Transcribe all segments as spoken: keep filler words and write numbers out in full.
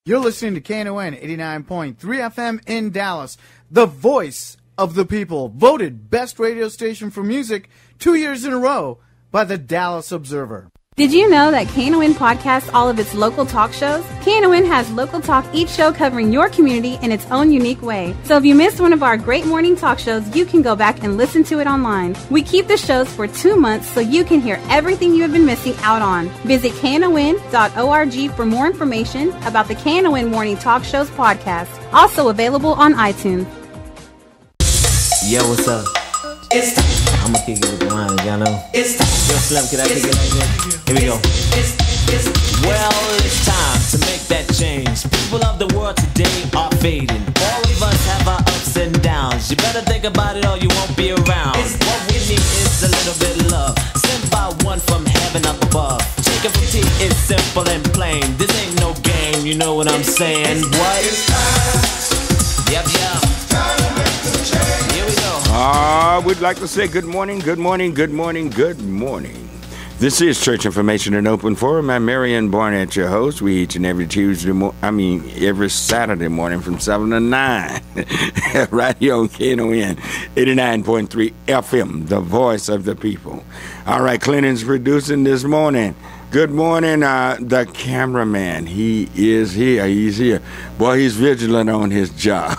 You're listening to K N O N eighty-nine point three F M in Dallas, the voice of the people, voted best radio station for music two years in a row by the Dallas Observer. Did you know that K N O N podcasts all of its local talk shows? K N O N has local talk, each show covering your community in its own unique way. So if you missed one of our great morning talk shows, you can go back and listen to it online. We keep the shows for two months so you can hear everything you have been missing out on. Visit K N O N dot org for more information about the K N O N Morning Talk Shows podcast. Also available on iTunes. Yo, what's up? It's I'm gonna kick it with the lines, y'all know. It's Yo, Slim, can I kick it like that? Here we go. Well, it's time to make that change. People of the world today are fading. All of us have our ups and downs. You better think about it or you won't be around. What we need is a little bit of love, sent by one from heaven up above. Chicken from tea is simple and plain. This ain't no game, you know what I'm saying? What? Yep, yep. Here we go. Ah, uh, we'd like to say good morning, good morning, good morning, good morning. This is Church Information and Open Forum. I'm Marion Barnett, your host. We each and every Tuesday, mo- I mean, every Saturday morning from seven to nine, right here on K N O N eighty-nine point three F M, the voice of the people. All right, Clinton's producing this morning. Good morning, uh, the cameraman. He is here. He's here. Boy, he's vigilant on his job.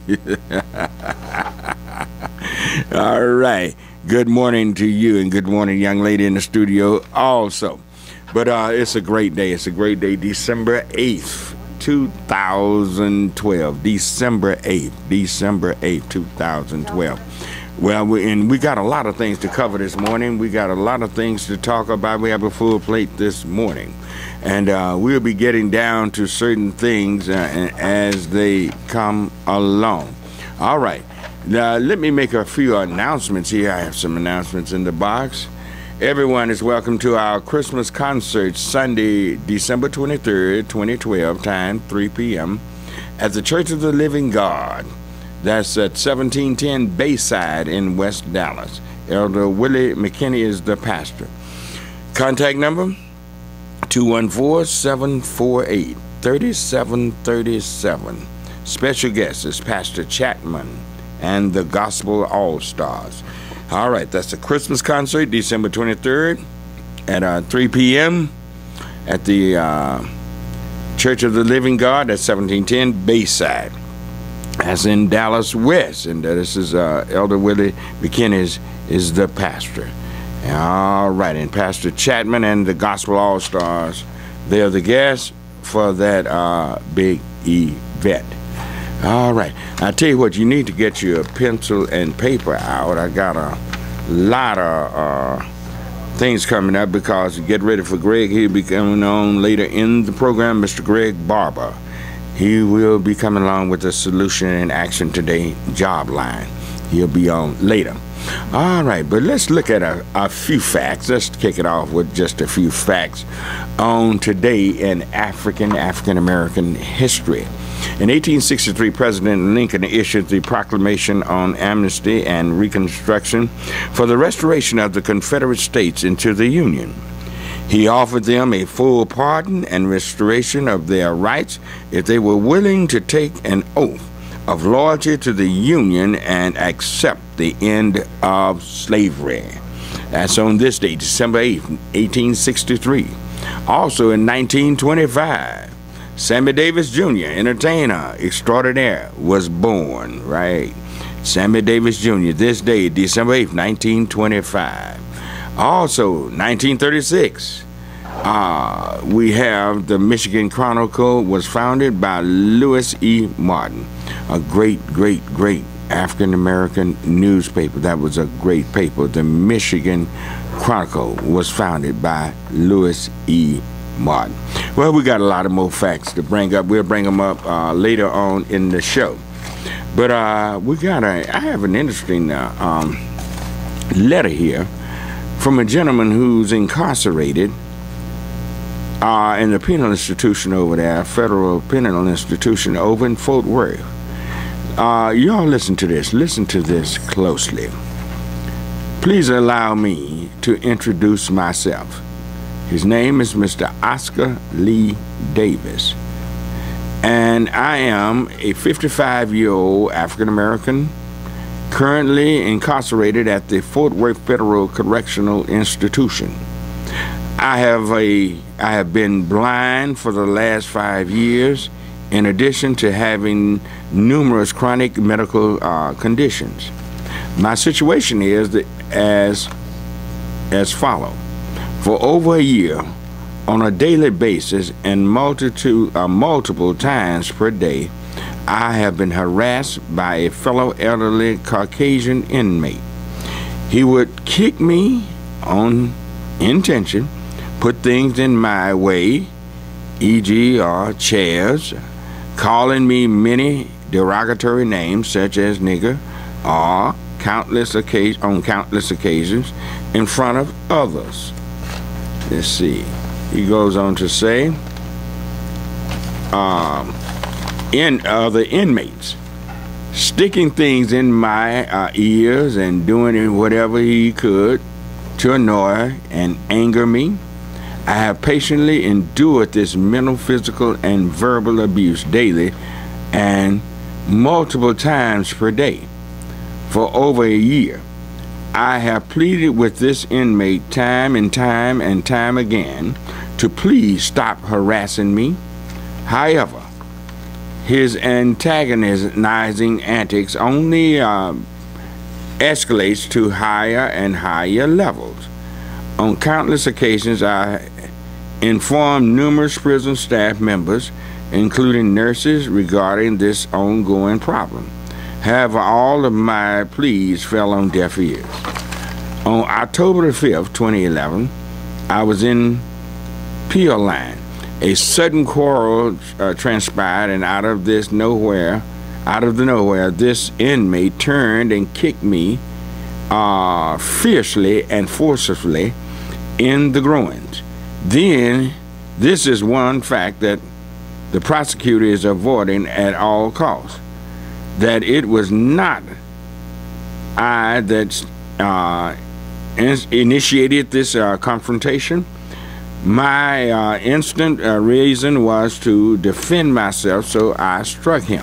All right. Good morning to you, and good morning, young lady in the studio also. But uh, it's a great day. It's a great day. December eighth, two thousand twelve. December eighth. December eighth, two thousand twelve. Well, we, and we got a lot of things to cover this morning. We got a lot of things to talk about. We have a full plate this morning. And uh, we'll be getting down to certain things uh, as they come along. All right. Now, let me make a few announcements here. I have some announcements in the box. Everyone is welcome to our Christmas concert Sunday, December twenty-third, twenty twelve, time three p.m. at the Church of the Living God. That's at seventeen ten Bayside in West Dallas. Elder Willie McKinney is the pastor. Contact number two one four, seven four eight, three seven three seven. Special guest is Pastor Chapman and the Gospel All-Stars. All right, that's the Christmas concert, December twenty-third at uh, three p.m. at the uh, Church of the Living God at seventeen ten Bayside. That's in Dallas West, and this is uh, Elder Willie McKinney is, is the pastor. All right, and Pastor Chapman and the Gospel All-Stars, they're the guests for that uh, big event. All right, I tell you what, you need to get your pencil and paper out. I got a lot of uh, things coming up because get ready for Greg. He'll be coming on later in the program, Mister Greg Barber. He will be coming along with the Solution in Action Today job line. He'll be on later. All right, but let's look at a, a few facts. Let's kick it off with just a few facts on today in African, African-American history. In eighteen sixty-three, President Lincoln issued the Proclamation on Amnesty and Reconstruction for the restoration of the Confederate States into the Union. He offered them a full pardon and restoration of their rights if they were willing to take an oath of loyalty to the Union and accept the end of slavery. That's on this day, December eighth, eighteen sixty-three. Also in nineteen twenty-five, Sammy Davis Junior, entertainer extraordinaire, was born, right? Sammy Davis Junior, this day, December eighth, nineteen twenty-five. Also, nineteen thirty-six, uh, we have the Michigan Chronicle was founded by Lewis E. Martin, a great, great, great African-American newspaper. That was a great paper. The Michigan Chronicle was founded by Lewis E. Martin. Well, we got a lot of more facts to bring up. We'll bring them up uh, later on in the show. But uh, we got a, I have an interesting uh, um, letter here from a gentleman who's incarcerated uh, in the penal institution over there, federal penal institution over in Fort Worth. Uh, y'all listen to this. Listen to this closely. Please allow me to introduce myself. His name is Mister Oscar Lee Davis. and I am a fifty-five-year-old African-American currently incarcerated at the Fort Worth Federal Correctional Institution. I have a I have been blind for the last five years, in addition to having numerous chronic medical uh, conditions. My situation is that as as follows. For over a year, on a daily basis and multitude uh, multiple times per day, I have been harassed by a fellow elderly Caucasian inmate. He would kick me on intention, put things in my way, for example uh, chairs, calling me many derogatory names such as nigger, or countless occasions, on countless occasions in front of others. Let's see. He goes on to say, um, in other inmates, sticking things in my uh, ears and doing whatever he could to annoy and anger me. I have patiently endured this mental, physical, and verbal abuse daily and multiple times per day for over a year. I have pleaded with this inmate time and time and time again to please stop harassing me. However, his antagonizing antics only uh, escalates to higher and higher levels. On countless occasions, I informed numerous prison staff members, including nurses, regarding this ongoing problem. However, all of my pleas fell on deaf ears. On October the fifth, twenty eleven, I was in Peel Line. A sudden quarrel uh, transpired, and out of this nowhere, out of the nowhere, this inmate turned and kicked me uh, fiercely and forcefully in the groins. Then, this is one fact that the prosecutor is avoiding at all costs, that it was not I that uh, initiated this uh, confrontation. My uh, instant uh, reason was to defend myself, so I struck him.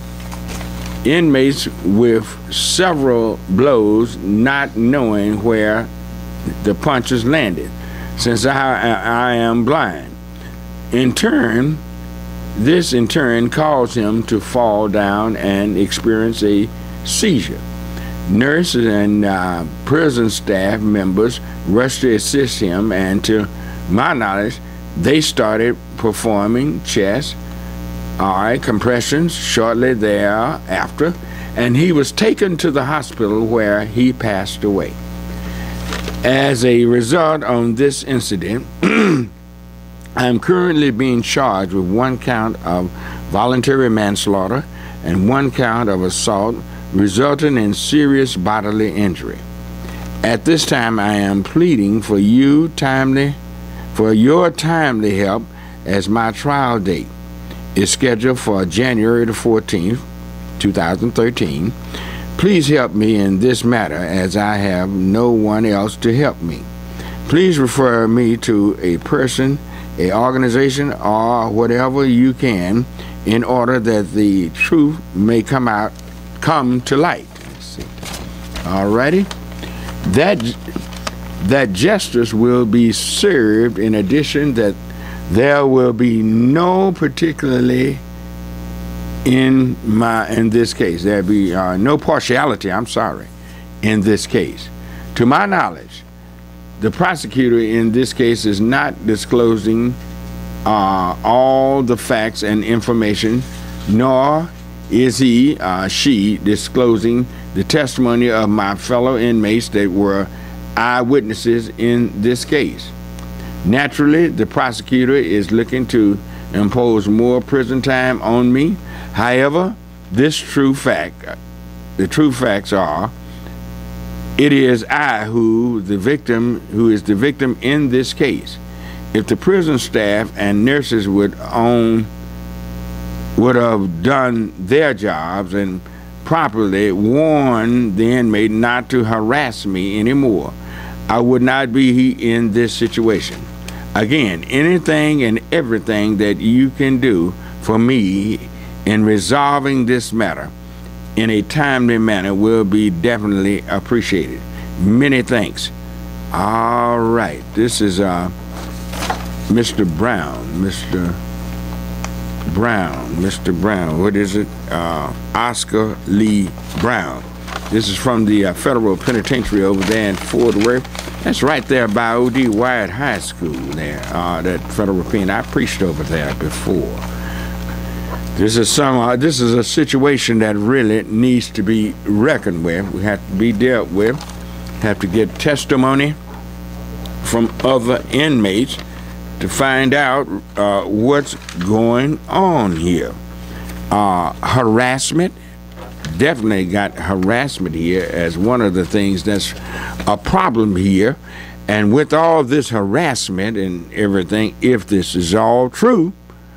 Inmates with several blows, not knowing where the punches landed, since I, I am blind. In turn, this in turn caused him to fall down and experience a seizure. Nurses and uh, prison staff members rushed to assist him, and to my knowledge, they started performing chest all right, compressions shortly thereafter, and he was taken to the hospital where he passed away. As a result of this incident, I am currently being charged with one count of voluntary manslaughter and one count of assault resulting in serious bodily injury. At this time, I am pleading for you timely, for your timely help, as my trial date is scheduled for January the fourteenth, two thousand thirteen. Please help me in this matter, as I have no one else to help me. Please refer me to a person, a organization, or whatever you can, in order that the truth may come out, come to light. Let's see. Alrighty. That that justice will be served. In addition, that there will be no particularly in my in this case there be uh, no partiality. I'm sorry, in this case. To my knowledge, the prosecutor in this case is not disclosing uh, all the facts and information, nor is he, uh, she, disclosing the testimony of my fellow inmates that were eyewitnesses in this case. Naturally, the prosecutor is looking to impose more prison time on me. However, this true fact, the true facts are, it is I who the victim, who is the victim in this case. If the prison staff and nurses would own, would have done their jobs and properly warned the inmate not to harass me anymore, I would not be in this situation. Again, anything and everything that you can do for me in resolving this matter in a timely manner will be definitely appreciated. Many thanks. All right, this is uh, Mister Brown, Mister Brown, Mister Brown. What is it? Uh, Oscar Lee Brown. This is from the uh, federal penitentiary over there in Fort Worth. That's right there by O D Wyatt High School there, uh, that federal pen. I preached over there before. This is some. Uh, this is a situation that really needs to be reckoned with. We have to be dealt with. Have to get testimony from other inmates to find out uh, what's going on here. Uh, harassment. Definitely got harassment here as one of the things that's a problem here. And with all this harassment and everything, if this is all true,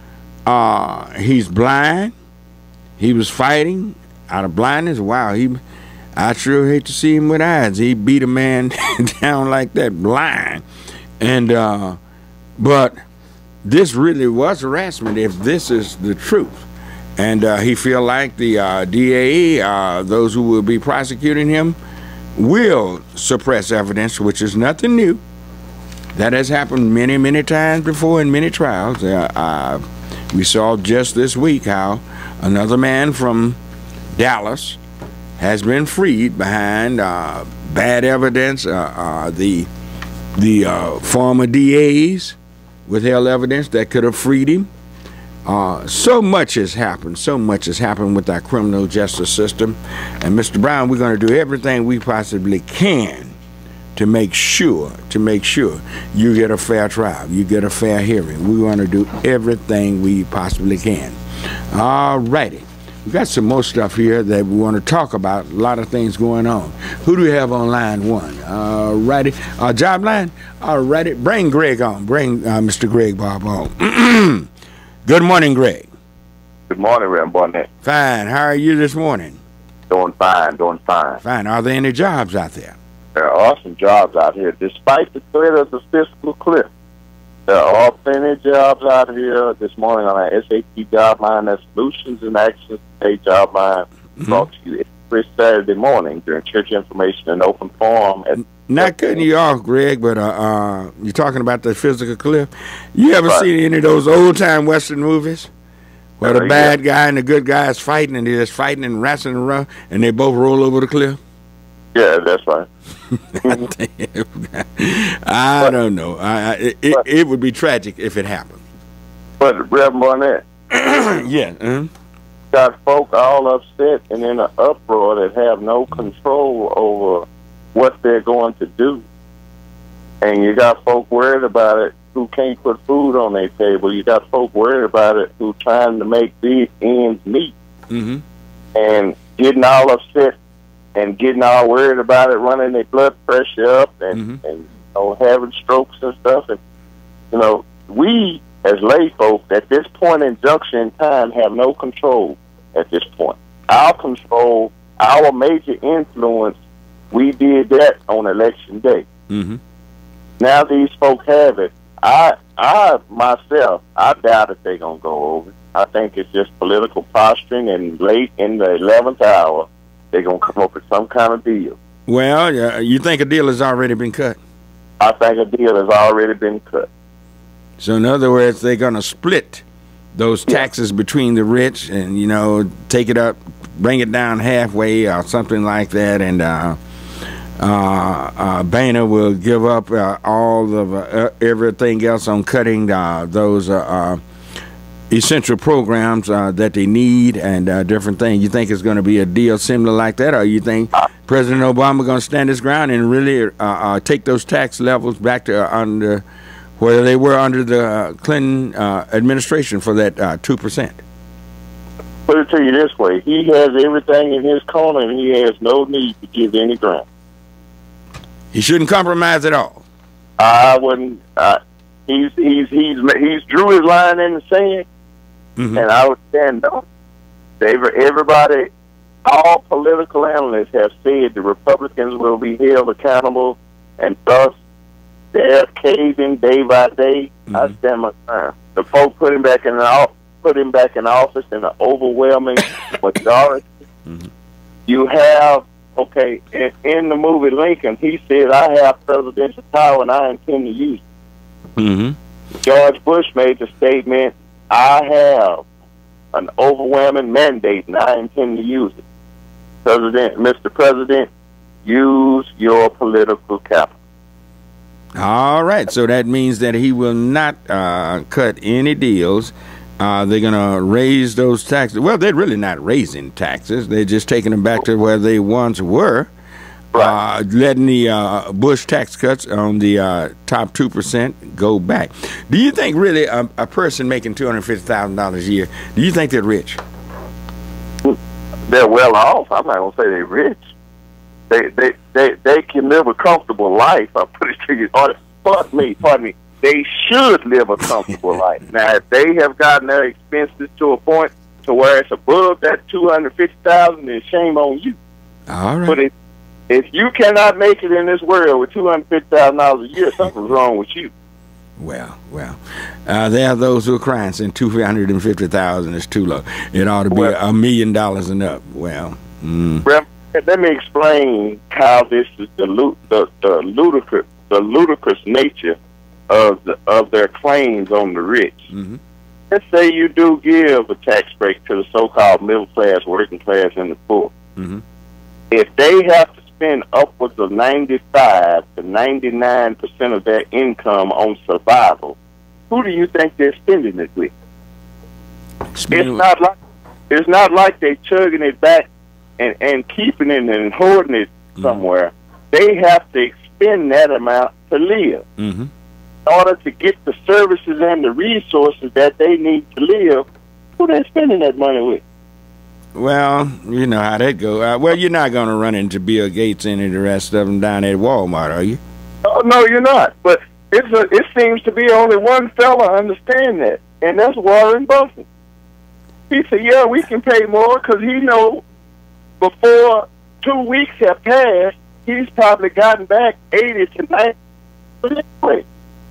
uh, he's blind. He was fighting out of blindness. Wow, he, I sure hate to see him with eyes. He beat a man down like that, blind. And, uh, but this really was harassment if this is the truth. And uh, he feel like the uh, D A, uh, those who will be prosecuting him, will suppress evidence, which is nothing new. That has happened many, many times before in many trials. Uh, uh, we saw just this week how another man from Dallas has been freed behind uh, bad evidence. Uh, uh, the the uh, former D As withheld evidence that could have freed him. Uh, so much has happened. So much has happened with our criminal justice system. And Mister Brown, we're going to do everything we possibly can to make sure, to make sure you get a fair trial, you get a fair hearing. We want to do everything we possibly can. All righty. We got some more stuff here that we want to talk about. A lot of things going on. Who do we have on line one? All righty. Uh, job line? All righty. Bring Greg on. Bring uh, Mister Greg Barber on. Good morning, Greg. Good morning, Marion Barnett. Fine. How are you this morning? Doing fine, doing fine. Fine. Are there any jobs out there? There are some jobs out here. Despite the threat of the fiscal cliff, there are plenty of jobs out here. This morning on our S A T job line, that's Solutions and Actions Today job line, mm-hmm. brought to you every Saturday morning during church information and open forum. At Not cutting you off, Greg, but uh, uh, you're talking about the physical cliff. You ever right. seen any of those old-time Western movies where the bad yeah. guy and the good guy is fighting, and they're just fighting and wrestling around, and they both roll over the cliff? Yeah, that's right. I but, don't know. I, I, it, but, it would be tragic if it happened. But, Reverend Barnett, yeah, uh-huh. got folk all upset and in an uproar that have no control over what they're going to do. And you got folk worried about it who can't put food on their table. You got folk worried about it who trying to make these ends meet. Mm-hmm. And getting all upset and getting all worried about it, running their blood pressure up and, mm-hmm. and you know, having strokes and stuff. And, you know, we as lay folk at this point in junction in time have no control at this point. Our control, our major influence, we did that on election day. Mm-hmm. Now these folks have it. I, I myself, I doubt if they're going to go over. I think it's just political posturing, and late in the eleventh hour, they're going to come up with some kind of deal. Well, uh, you think a deal has already been cut? I think a deal has already been cut. So in other words, they're going to split those taxes yeah. between the rich and, you know, take it up, bring it down halfway or something like that, and uh, uh, uh, Boehner will give up uh, all of uh, everything else on cutting uh, those uh, uh, essential programs uh, that they need and uh, different things. You think it's going to be a deal similar like that, or you think President Obama going to stand his ground and really uh, uh, take those tax levels back to uh, under where they were under the uh, Clinton uh, administration for that uh, two percent? Put it to you this way. He has everything in his corner, and he has no need to give any ground. He shouldn't compromise at all. I wouldn't. Uh, he's he's he's he's drew his line in the sand, mm-hmm. and I would stand on. Everybody, all political analysts have said the Republicans will be held accountable, and thus they're caving day by day. Mm-hmm. I stand my ground. The folks put him back in the office, put him back in office in an overwhelming majority. Mm-hmm. You have, okay, in, in the movie Lincoln, he said, I have presidential power and I intend to use it. Mm-hmm. George Bush made the statement, I have an overwhelming mandate and I intend to use it. President, Mister President, use your political capital. All right, so that means that he will not uh, cut any deals. Uh, they're going to raise those taxes. Well, they're really not raising taxes. They're just taking them back to where they once were, right. uh, letting the uh, Bush tax cuts on the uh, top two percent go back. Do you think really a, a person making two hundred fifty thousand dollars a year, do you think they're rich? They're well off. I'm not going to say they're rich. They, they, they, they can live a comfortable life. I'll put it to you. Pardon me, pardon me. They should live a comfortable life. Now, if they have gotten their expenses to a point to where it's above that two hundred fifty thousand dollars, then shame on you. All right. But if, if you cannot make it in this world with two hundred fifty thousand dollars a year, something's wrong with you. Well, well, uh, there are those who are crying saying two hundred fifty thousand dollars is too low. It ought to be well, a million dollars and up. Well, mm. let me explain how this is the, the, the ludicrous the ludicrous nature of the, of their claims on the rich. Mm-hmm. Let's say you do give a tax break to the so-called middle class, working class, and the poor. Mm-hmm. If they have to spend upwards of ninety-five to ninety-nine percent of their income on survival, who do you think they're spending it with? Spending it's not like it's not like they're chugging it back and, and keeping it and hoarding it mm-hmm. somewhere. They have to expend that amount to live. Mm-hmm. In order to get the services and the resources that they need to live, who they spending that money with? Well, you know how that go. Uh, well, you're not going to run into Bill Gates and the rest of them down at Walmart, are you? Oh, no, you're not. But it's a, it seems to be only one fella understand that, and that's Warren Buffett. He said, yeah, we can pay more because he knows before two weeks have passed, he's probably gotten back eighty to ninety percent.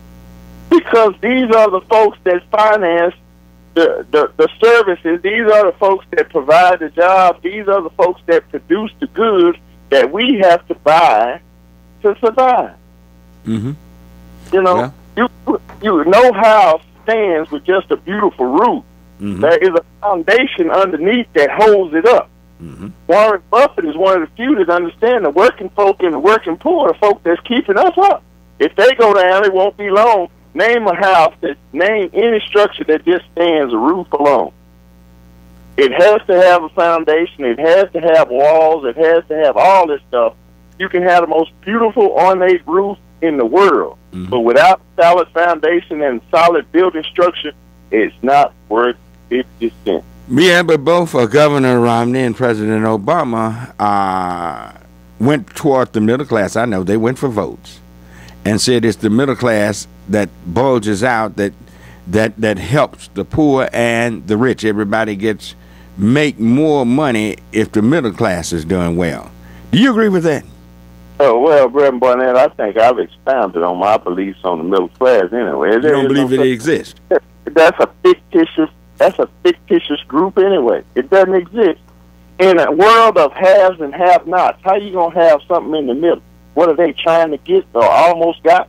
Because these are the folks that finance the, the, the services. These are the folks that provide the jobs. These are the folks that produce the goods that we have to buy to survive. Mm-hmm. You know, yeah. you you no house stands with just a beautiful roof. Mm-hmm. There is a foundation underneath that holds it up. Mm-hmm. Warren Buffett is one of the few that understand the working folk and the working poor are folk that's keeping us up. If they go down, it won't be long. Name a house that, name any structure that just stands a roof alone. It has to have a foundation. It has to have walls. It has to have all this stuff. You can have the most beautiful ornate roof in the world, mm-hmm. but without solid foundation and solid building structure, it's not worth fifty cents. Yeah, but both uh, Governor Romney and President Obama uh, went toward the middle class. I know they went for votes and said it's the middle class that bulges out, that that that helps the poor and the rich. Everybody gets make more money if the middle class is doing well. Do you agree with that? Oh, well, Greg Barnett, I think I've expounded on my beliefs on the middle class anyway. You don't believe no, it exists? That's a fictitious that's a fictitious group anyway. It doesn't exist. In a world of haves and have-nots, how you going to have something in the middle? What are they trying to get or almost got?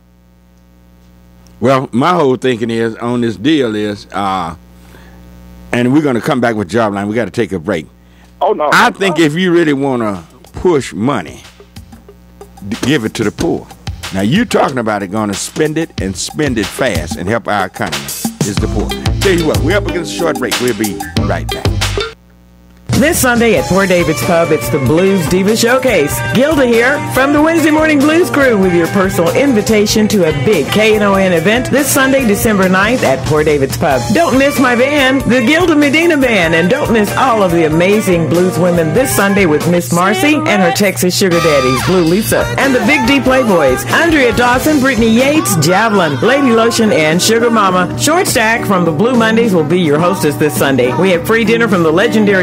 Well, my whole thinking is on this deal is, uh, and we're going to come back with Jobline. We got to take a break. Oh no! I no, think no. if you really want to push money, give it to the poor. Now you're talking about it, going to spend it and spend it fast and help our economy. Is the poor? Tell you what, we're up against a short break. We'll be right back. This Sunday at Poor David's Pub, it's the Blues Diva Showcase. Gilda here from the Wednesday Morning Blues Crew with your personal invitation to a big K N O N event this Sunday, December ninth at Poor David's Pub. Don't miss my band, the Gilda Medina Band, and don't miss all of the amazing blues women this Sunday with Miss Marcy and her Texas Sugar Daddies, Blue Lisa, and the Big D Playboys, Andrea Dawson, Brittany Yates, Javelin, Lady Lotion, and Sugar Mama. Short Stack from the Blue Mondays will be your hostess this Sunday. We have free dinner from the legendary Henderson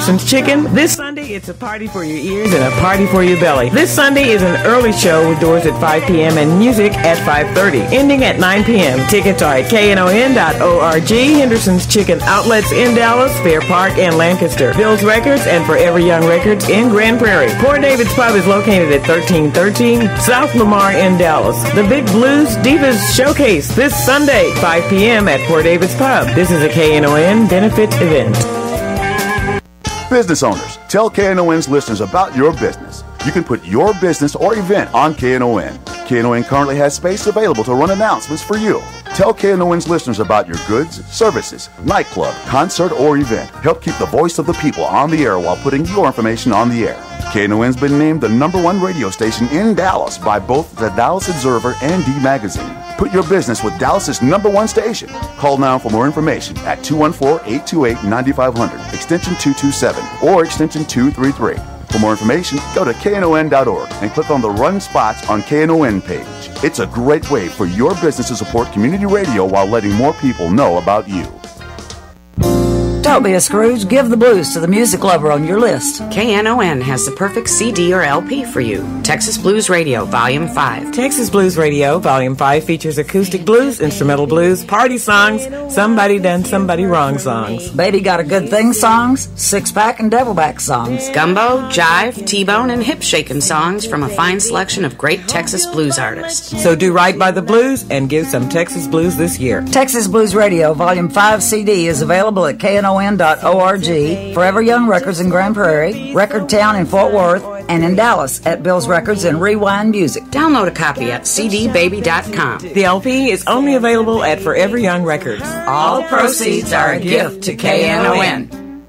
Henderson's Chicken. This Sunday, it's a party for your ears and a party for your belly. This Sunday is an early show with doors at five p.m. and music at five thirty, ending at nine p.m. Tickets are at K N O N dot org. Henderson's Chicken outlets in Dallas, Fair Park, and Lancaster. Bill's Records and Forever Young Records in Grand Prairie. Port David's Pub is located at thirteen thirteen South Lamar in Dallas. The Big Blues Divas Showcase this Sunday, five p.m. at Port David's Pub. This is a K N O N benefit event. Business owners, tell K N O N's listeners about your business. You can put your business or event on K N O N. K N O N currently has space available to run announcements for you. Tell K N O N's listeners about your goods, services, nightclub, concert, or event. Help keep the voice of the people on the air while putting your information on the air. K N O N's been named the number one radio station in Dallas by both the Dallas Observer and D Magazine. Put your business with Dallas's number one station. Call now for more information at two one four, eight two eight, nine five zero zero, extension two two seven or extension two three three. For more information, go to K N O N dot org and click on the Run Spots on K N O N page. It's a great way for your business to support community radio while letting more people know about you. Don't be a Scrooge. Give the blues to the music lover on your list. K N O N has the perfect C D or L P for you. Texas Blues Radio, Volume five. Texas Blues Radio, Volume five features acoustic blues, instrumental blues, party songs, somebody done somebody wrong songs. Baby Got a Good Thing songs, six-pack and devilback songs. Gumbo, jive, T-bone, and hip-shaking songs from a fine selection of great Texas blues artists. So do right by the blues and give some Texas blues this year. Texas Blues Radio, Volume five C D is available at K N O N dot org, Forever Young Records in Grand Prairie, Record Town in Fort Worth, and in Dallas at Bill's Records and Rewind Music. Download a copy at c d baby dot com. The L P is only available at Forever Young Records. All proceeds are a gift to K N O N.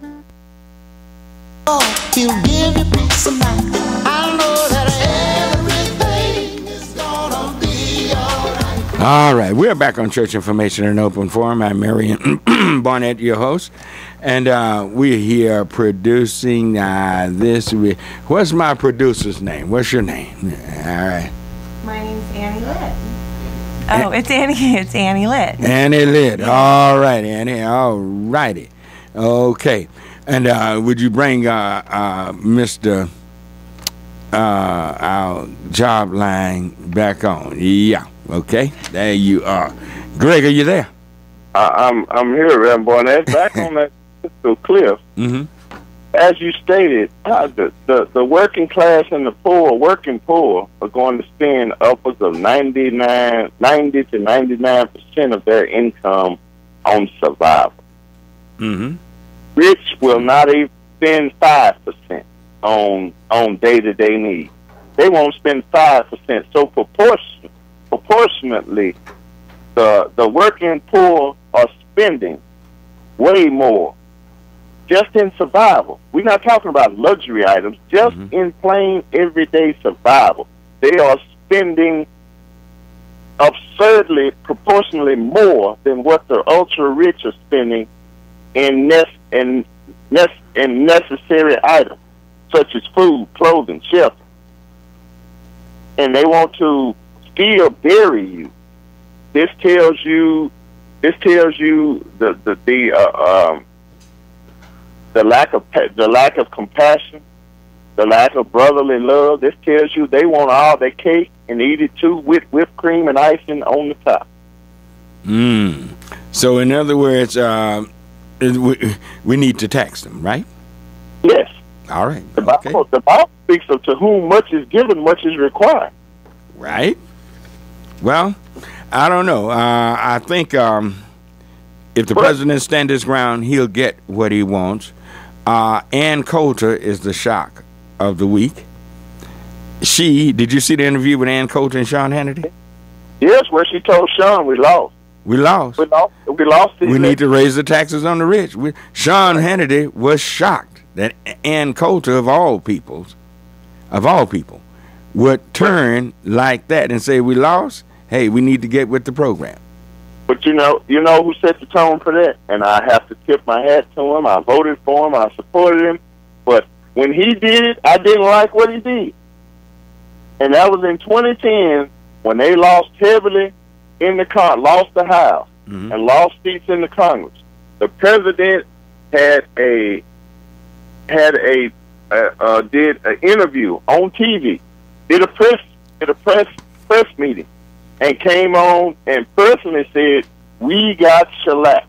Oh, he'll give you peace of mind. I know that everything is gonna be alright. All right, we're back on Church Information and Open Forum. I'm Marion Barnett, your host. And uh, we're here producing uh, this. We, what's my producer's name? What's your name? All right. My name's Annie Litt. Oh, it's Annie. It's Annie Litt. Annie Litt. All right, Annie. All righty. Okay. And uh, would you bring uh, uh, Mister Uh, our job line back on? Yeah. Okay. There you are. Greg, are you there? Uh, I'm I'm here, Reverend Barnett. Back on that crystal cliff. Mm-hmm. As you stated, uh, the, the the working class and the poor, working poor, are going to spend upwards of ninety-nine, ninety to ninety-nine percent of their income on survival. Mm-hmm. Rich will not even spend five percent on on day-to-day needs. They won't spend five percent. So proportion, proportionately, the the working poor are spending way more just in survival. We're not talking about luxury items, just mm-hmm. in plain everyday survival. They are spending absurdly, proportionally more than what the ultra-rich are spending in, ne- in, ne- in necessary items, such as food, clothing, shelter. And they want to still bury you. This tells you, this tells you the the the uh, um, the lack of the lack of compassion, the lack of brotherly love. This tells you they want all their cake and eat it too with whipped cream and icing on the top. Mm. So, in other words, uh, we, we need to tax them, right? Yes. All right. The okay. Bible, the Bible speaks of to whom much is given, much is required. Right. Well, I don't know. Uh, I think um, if the president stands his ground, he'll get what he wants. Uh, Ann Coulter is the shock of the week. She, did you see the interview with Ann Coulter and Sean Hannity? Yes, where she told Sean we lost. We lost. We lost. We lost. We need to raise the taxes on the rich. We, Sean Hannity was shocked that Ann Coulter, of all peoples, of all people, would turn like that and say we lost. Hey, we need to get with the program. But you know, you know who set the tone for that? And I have to tip my hat to him. I voted for him. I supported him. But when he did it, I didn't like what he did. And that was in twenty ten when they lost heavily in the con, lost the House, mm-hmm. and lost seats in the Congress. The president had a had a uh, uh, did an interview on T V, did a press did a press press meeting, and came on and personally said, "We got shellacked."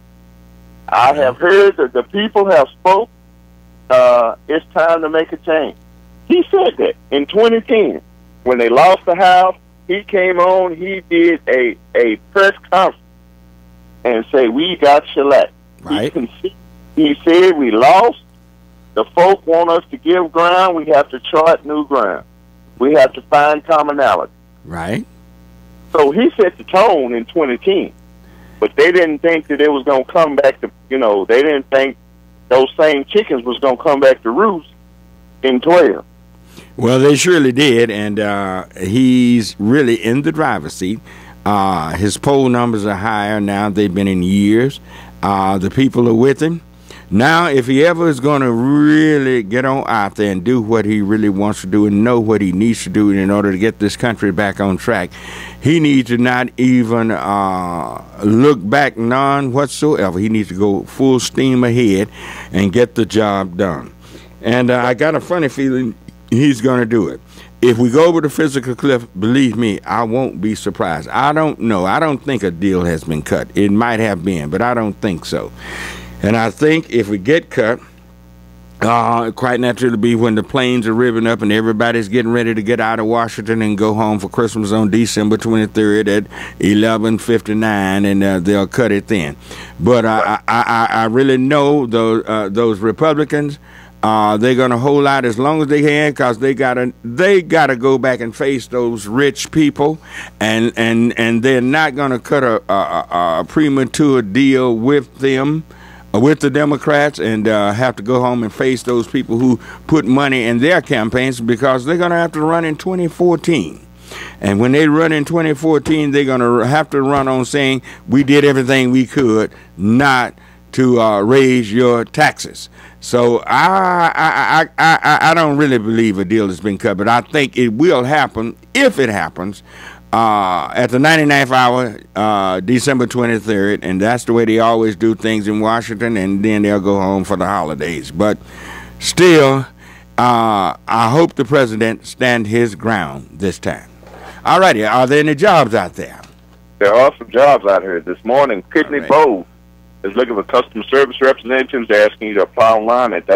I have heard that the people have spoke. Uh, it's time to make a change. He said that in twenty ten when they lost the House. He came on. He did a a press conference and say, "We got shellacked." Right. He, he said, "We lost. The folk want us to give ground. We have to chart new ground. We have to find commonality." Right. So he set the tone in twenty ten, but they didn't think that it was going to come back to, you know, they didn't think those same chickens was going to come back to roost in twelve. Well, they surely did, and uh, he's really in the driver's seat. Uh, his poll numbers are higher now. They've been in years. Uh, the people are with him. Now, if he ever is going to really get on out there and do what he really wants to do and know what he needs to do in order to get this country back on track, he needs to not even uh, look back none whatsoever. He needs to go full steam ahead and get the job done. And uh, I got a funny feeling he's going to do it. If we go over the physical cliff, believe me, I won't be surprised. I don't know. I don't think a deal has been cut. It might have been, but I don't think so. And I think if we get cut, uh, quite naturally be when the planes are ripping up and everybody's getting ready to get out of Washington and go home for Christmas on December twenty-third at eleven fifty-nine, and uh, they'll cut it then. But uh, I, I, I really know those, uh, those Republicans, Uh, they're gonna hold out as long as they can, cause they gotta they gotta go back and face those rich people, and and and they're not gonna cut a, a, a premature deal with them, uh, with the Democrats, and uh, have to go home and face those people who put money in their campaigns, because they're gonna have to run in twenty fourteen. And when they run in twenty fourteen, they're gonna have to run on saying we did everything we could not to uh, raise your taxes. So I, I I I I don't really believe a deal has been cut, but I think it will happen if it happens uh, at the ninety-ninth hour, uh, December twenty-third, and that's the way they always do things in Washington, and then they'll go home for the holidays. But still, uh, I hope the president stand his ground this time. All righty, are there any jobs out there? There are some jobs out here. This morning, Pitney right. Bowes is looking for customer service representatives. They're asking you to apply online at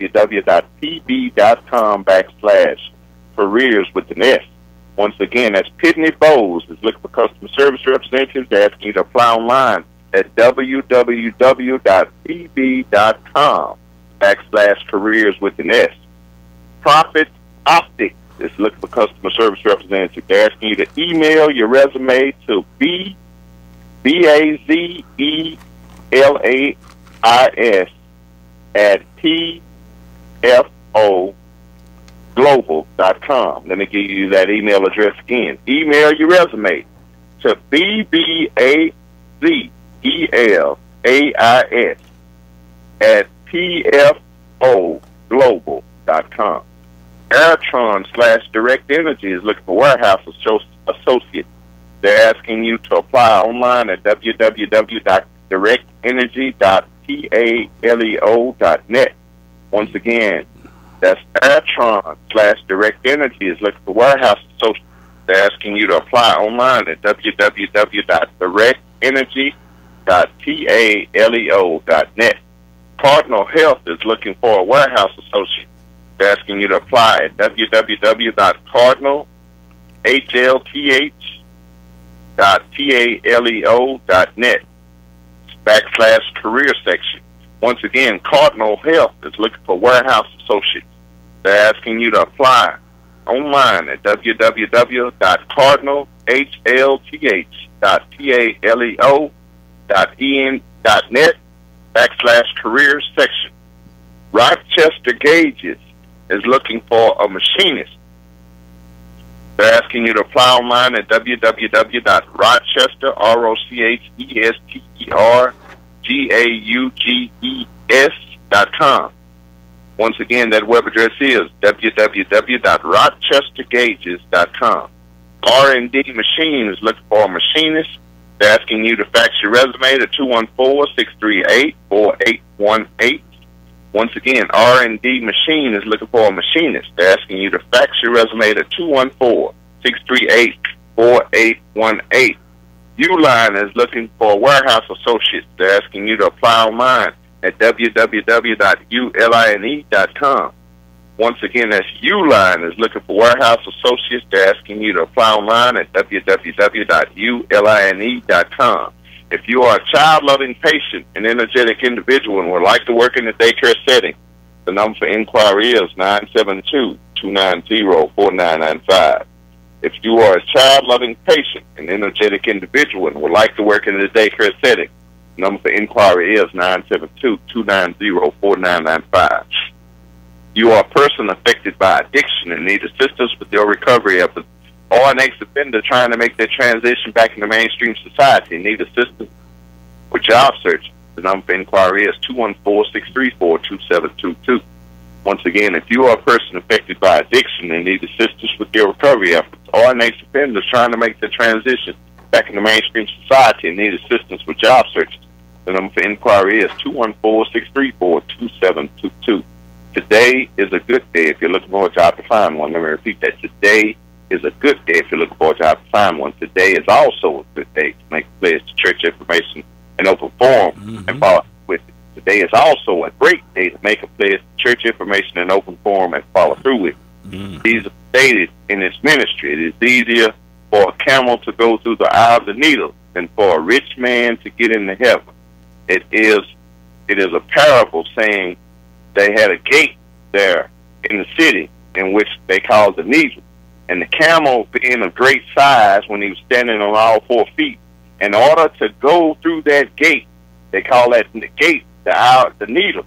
www.pb.com backslash careers with an S. Once again, that's Pitney Bowes is looking for customer service representatives. They're asking you to apply online at www.pb.com backslash careers with an S. Profit Optics is looking for customer service representatives. They're asking you to email your resume to B B A Z E L A I S at P F O global dot com. Let me give you that email address again. Email your resume to B B A Z E L A I S at P F O global dot com. Airtron slash Direct Energy is looking for warehouse associates. They're asking you to apply online at www dot direct energy dot paleo dot net. Once again, that's Airtron slash Direct Energy is looking for warehouse associates. They're asking you to apply online at www dot direct energy dot paleo dot net. Cardinal Health is looking for a warehouse associate. They're asking you to apply at www dot cardinal health dot paleo dot net backslash career section. Once again, Cardinal Health is looking for warehouse associates. They're asking you to apply online at www dot cardinal health dot paleo dot net backslash career section. Rochester Gauges is looking for a machinist. They're asking you to apply online at www dot rochester, R O C H E S T E R G A U G E S dot com. Once again, that web address is www dot rochester gauges dot com. R and D Machine is looking for a machinist. They're asking you to fax your resume to two one four, six three eight, four eight one eight. Once again, R and D Machine is looking for a machinist. They're asking you to fax your resume to two one four, six three eight, four eight one eight. Uline is looking for a warehouse associate. They're asking you to apply online at w w w dot u line dot com. Once again, that's Uline is looking for warehouse associates. They're asking you to apply online at w w w dot u line dot com. If you are a child-loving, patient, and energetic individual and would like to work in the daycare setting, the number for inquiry is nine seven two, two nine zero, four nine nine five. If you are a child-loving, patient, and energetic individual and would like to work in the daycare setting, the number for inquiry is nine seven two, two nine zero, four nine nine five. You are a person affected by addiction and need assistance with your recovery efforts, or an ex-offender trying to make their transition back into mainstream society and need assistance with job search. The number for inquiry is two one four, six three four, two seven two two. Once again, if you are a person affected by addiction and need assistance with your recovery efforts, or an ex-offender trying to make their transition back into mainstream society and need assistance with job searches, the number for inquiry is two one four, six three four, two seven two two. Today is a good day if you're looking for a job to find one. Let me repeat that. Today is a good day if you're looking for a job to find one. Today is also a good day to make a pledge to church information and open forum mm-hmm. and follow with it. Today is also a great day to make a pledge to church information and open forum and follow through with it. Mm-hmm. These are stated in this ministry. It is easier for a camel to go through the eye of the needle than for a rich man to get into heaven. It is, it is a parable saying they had a gate there in the city in which they called the needle. And the camel, being of great size, when he was standing on all four feet, in order to go through that gate, they call that the gate, the eye, the needle.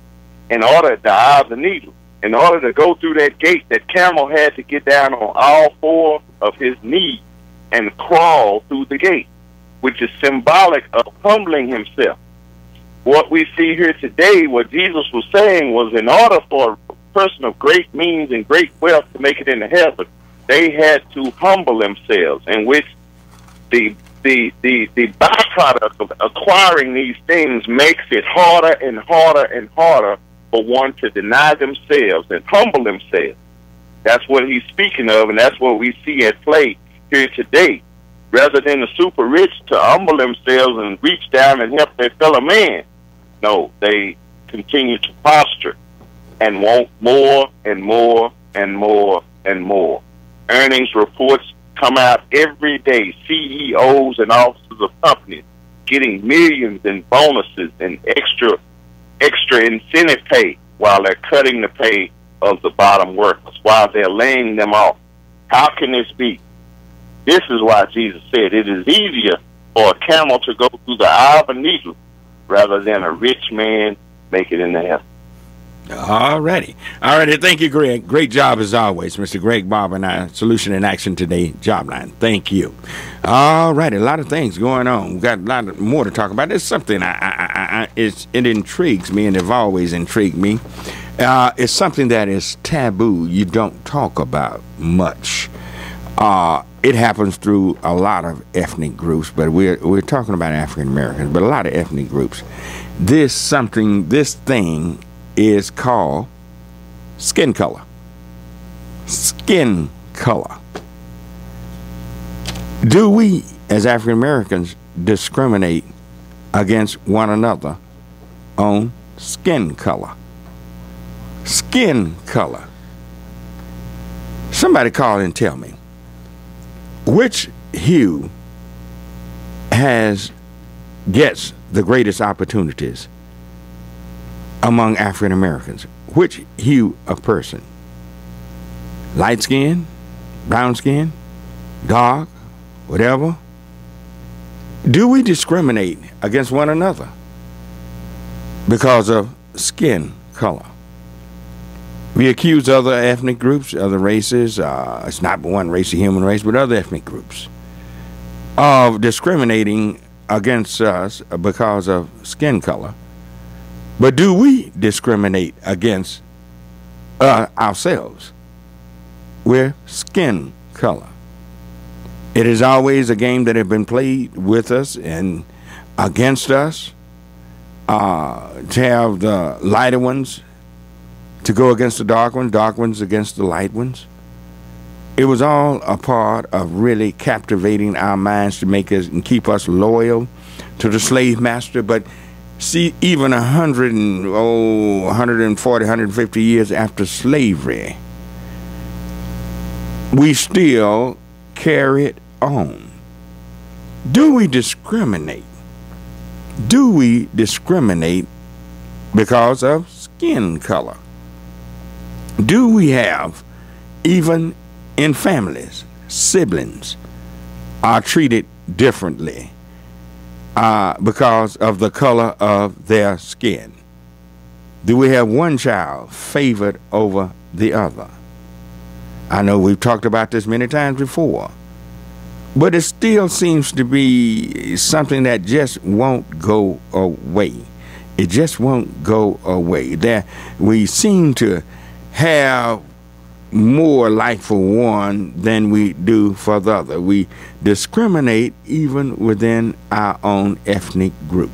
In order, the eye of the needle. In order to go through that gate, that camel had to get down on all four of his knees and crawl through the gate, which is symbolic of humbling himself. What we see here today, what Jesus was saying was, in order for a person of great means and great wealth to make it into heaven, they had to humble themselves, in which the the the the byproduct of acquiring these things makes it harder and harder and harder for one to deny themselves and humble themselves. That's what he's speaking of, and that's what we see at play here today. Rather than the super rich to humble themselves and reach down and help their fellow man, no, they continue to posture and want more and more and more and more. Earnings reports come out every day. C E Os and officers of companies getting millions in bonuses and extra extra incentive pay while they're cutting the pay of the bottom workers, while they're laying them off. How can this be? This is why Jesus said it is easier for a camel to go through the eye of a needle rather than a rich man make it in the heaven. All righty. All righty. Thank you, Greg. Great job as always, Mister Greg Barber and our Solution in Action Today job line. Thank you. All righty. A lot of things going on. We've got a lot more to talk about. It's something I, I, I, I it's, it intrigues me, and it always intrigued me. Uh, it's something that is taboo. You don't talk about much. Uh, it happens through a lot of ethnic groups, but we're we're talking about African Americans, but a lot of ethnic groups. This something, this thing is called skin color. Skin color. Do we, as African Americans, discriminate against one another on skin color? Skin color. Somebody call and tell me, which hue has gets the greatest opportunities among African Americans? Which hue of person? Light skin, brown skin, dark, whatever? Do we discriminate against one another because of skin color? We accuse other ethnic groups, other races, uh, it's not one race, a human race, but other ethnic groups, of discriminating against us because of skin color. But do we discriminate against uh, ourselves with skin color? It is always a game that has been played with us and against us. uh, to have the lighter ones to go against the dark ones, dark ones against the light ones. It was all a part of really captivating our minds to make us and keep us loyal to the slave master. But see, even a hundred and oh, one hundred forty, one hundred fifty years after slavery, we still carry it on. Do we discriminate? Do we discriminate because of skin color? Do we have, even in families, siblings are treated differently uh, because of the color of their skin? Do we have one child favored over the other? I know we've talked about this many times before, but it still seems to be something that just won't go away. It just won't go away. There, we seem to have more like for one than we do for the other. We discriminate even within our own ethnic group.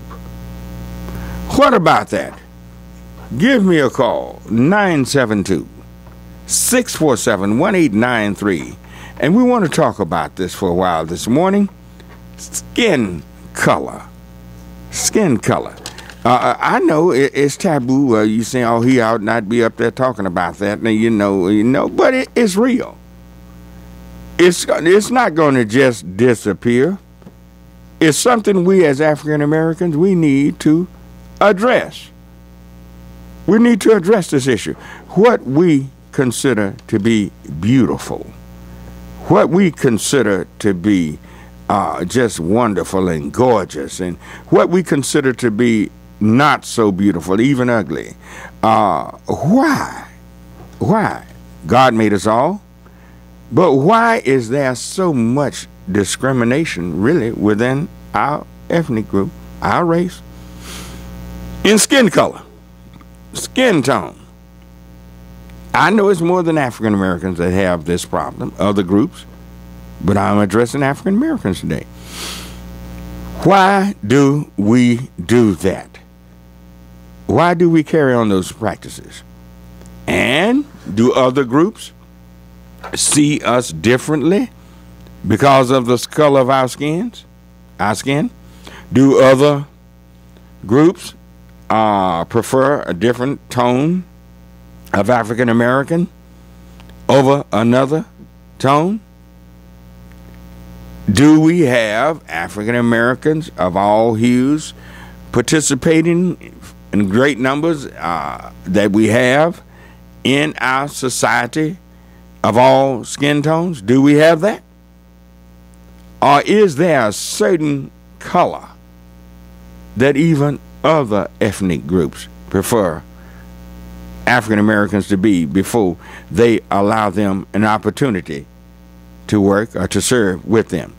What about that? Give me a call, nine seven two, six four seven, one eight nine three. And we want to talk about this for a while this morning. Skin color. Skin color. Uh, I know it, it's taboo. Uh, you saying, oh, he ought not be up there talking about that. Now, you know, you know, but it, it's real. It's, it's not going to just disappear. It's something we as African Americans, we need to address. We need to address this issue. What we consider to be beautiful, what we consider to be uh, just wonderful and gorgeous, and what we consider to be not so beautiful, even ugly. Uh, why? Why? God made us all. But why is there so much discrimination really within our ethnic group, our race? In skin color, skin tone. I know it's more than African Americans that have this problem, other groups, but I'm addressing African Americans today. Why do we do that? Why do we carry on those practices? And do other groups see us differently because of the color of our skins, our skin? Do other groups uh, prefer a different tone of African American over another tone? Do we have African Americans of all hues participating in great numbers uh, that we have in our society of all skin tones? Do we have that? Or is there a certain color that even other ethnic groups prefer African Americans to be before they allow them an opportunity to work or to serve with them?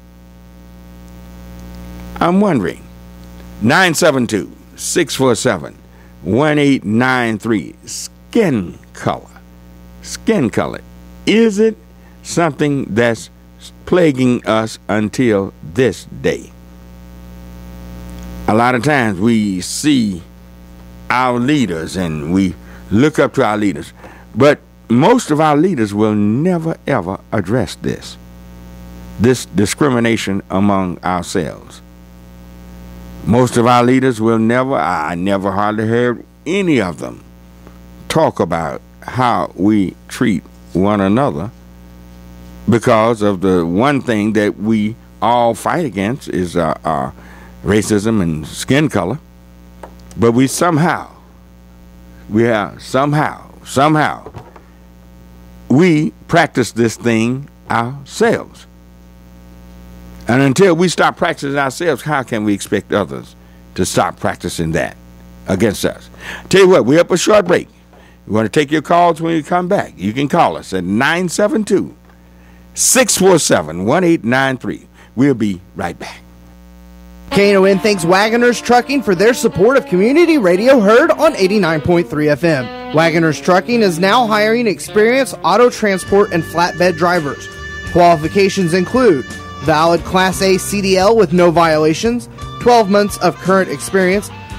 I'm wondering. nine seven two, six four seven, one eight nine three. Skin color. Skin color. Is it something that's plaguing us until this day? A lot of times we see our leaders and we look up to our leaders, but most of our leaders will never ever address this, this discrimination among ourselves. Most of our leaders will never, I never hardly heard any of them talk about how we treat one another, because of the one thing that we all fight against is uh, uh, racism and skin color. But we somehow, we have somehow, somehow, we practice this thing ourselves. And until we stop practicing ourselves, how can we expect others to stop practicing that against us? Tell you what, we're up a short break. We want to take your calls when you come back. You can call us at nine seven two, six four seven, one eight nine three. We'll be right back. K N O N thanks Wagoners Trucking for their support of community radio heard on eighty-nine point three F M. Wagoners Trucking is now hiring experienced auto transport and flatbed drivers. Qualifications include valid Class A C D L with no violations, twelve months of current experience,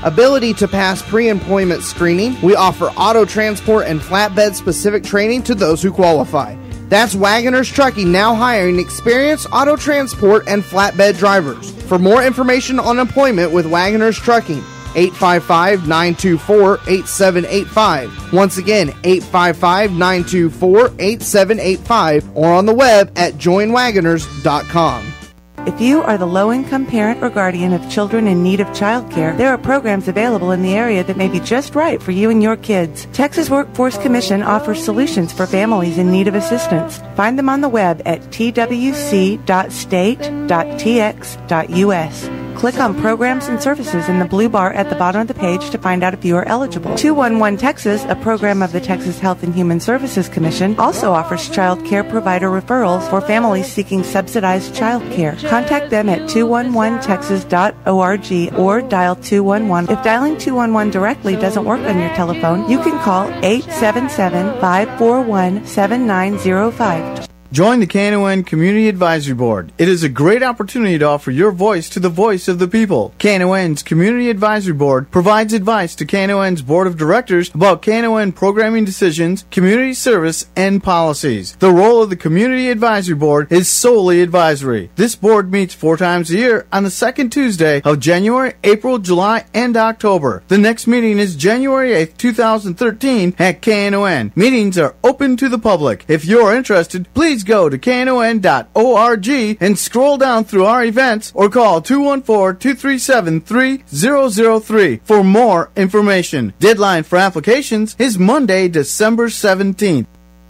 ability to pass pre-employment screening. We offer auto transport and flatbed specific training to those who qualify. That's Wagoners Trucking, now hiring experienced auto transport and flatbed drivers. For more information on employment with Wagoners Trucking, eight five five, nine two four, eight seven eight five. Once again, eight five five, nine two four, eight seven eight five, or on the web at join wagoners dot com. If you are the low-income parent or guardian of children in need of childcare, there are programs available in the area that may be just right for you and your kids. Texas Workforce Commission offers solutions for families in need of assistance. Find them on the web at t w c dot state dot t x dot u s. Click on Programs and Services in the blue bar at the bottom of the page to find out if you are eligible. two one one Texas, a program of the Texas Health and Human Services Commission, also offers child care provider referrals for families seeking subsidized child care. Contact them at two one one texas dot org or dial two one one. If dialing two one one directly doesn't work on your telephone, you can call eight seven seven, five four one, seven nine zero five. Join the K N O N Community Advisory Board. It is a great opportunity to offer your voice to the voice of the people. K N O N's Community Advisory Board provides advice to K N O N's Board of Directors about K N O N programming decisions, community service, and policies. The role of the Community Advisory Board is solely advisory. This board meets four times a year on the second Tuesday of January, April, July, and October. The next meeting is January eighth, two thousand thirteen at K N O N. Meetings are open to the public. If you're interested, please go to K N O N dot org and scroll down through our events or call two one four, two three seven, three zero zero three for more information. Deadline for applications is Monday, December seventeenth.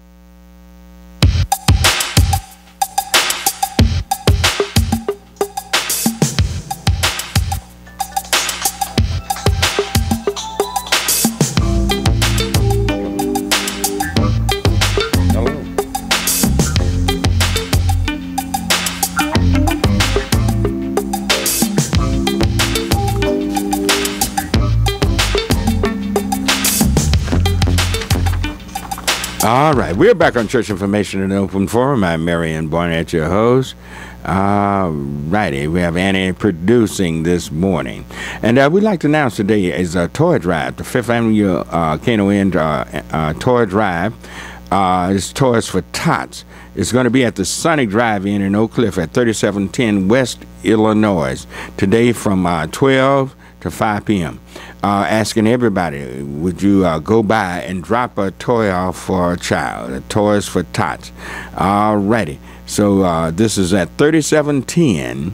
All right, we're back on Church Information and Open Forum. I'm Marion Barnett, your host. All righty, we have Annie producing this morning. And uh, we'd like to announce today is a toy drive, the fifth annual uh, K N O N uh, uh, toy drive. Uh, it's Toys for Tots. It's going to be at the Sonic Drive-In in Oak Cliff at thirty-seven ten West Illinois today from uh, twelve to five p.m. Uh, asking everybody, would you uh, go by and drop a toy off for a child? A Toys for Tots. All righty. So uh, this is at thirty-seven ten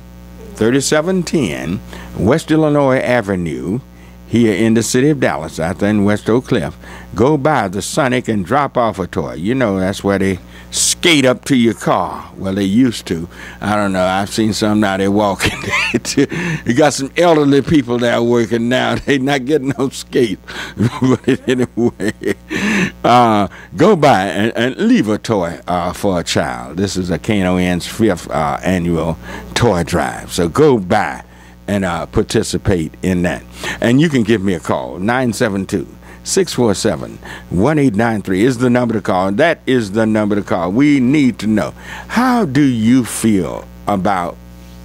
West Illinois Avenue here in the city of Dallas, out there in West Oak Cliff. Go by the Sonic and drop off a toy. You know, that's where they skate up to your car. Well, they used to. I don't know. I've seen some now they walking. You got some elderly people there working now. They not getting no skate. But anyway, uh, go by and, and leave a toy uh, for a child. This is a K N O N's fifth uh, annual toy drive. So go by and uh, participate in that. And you can give me a call. nine seven two, six four seven, one eight nine three is the number to call. That is the number to call. We need to know, how do you feel about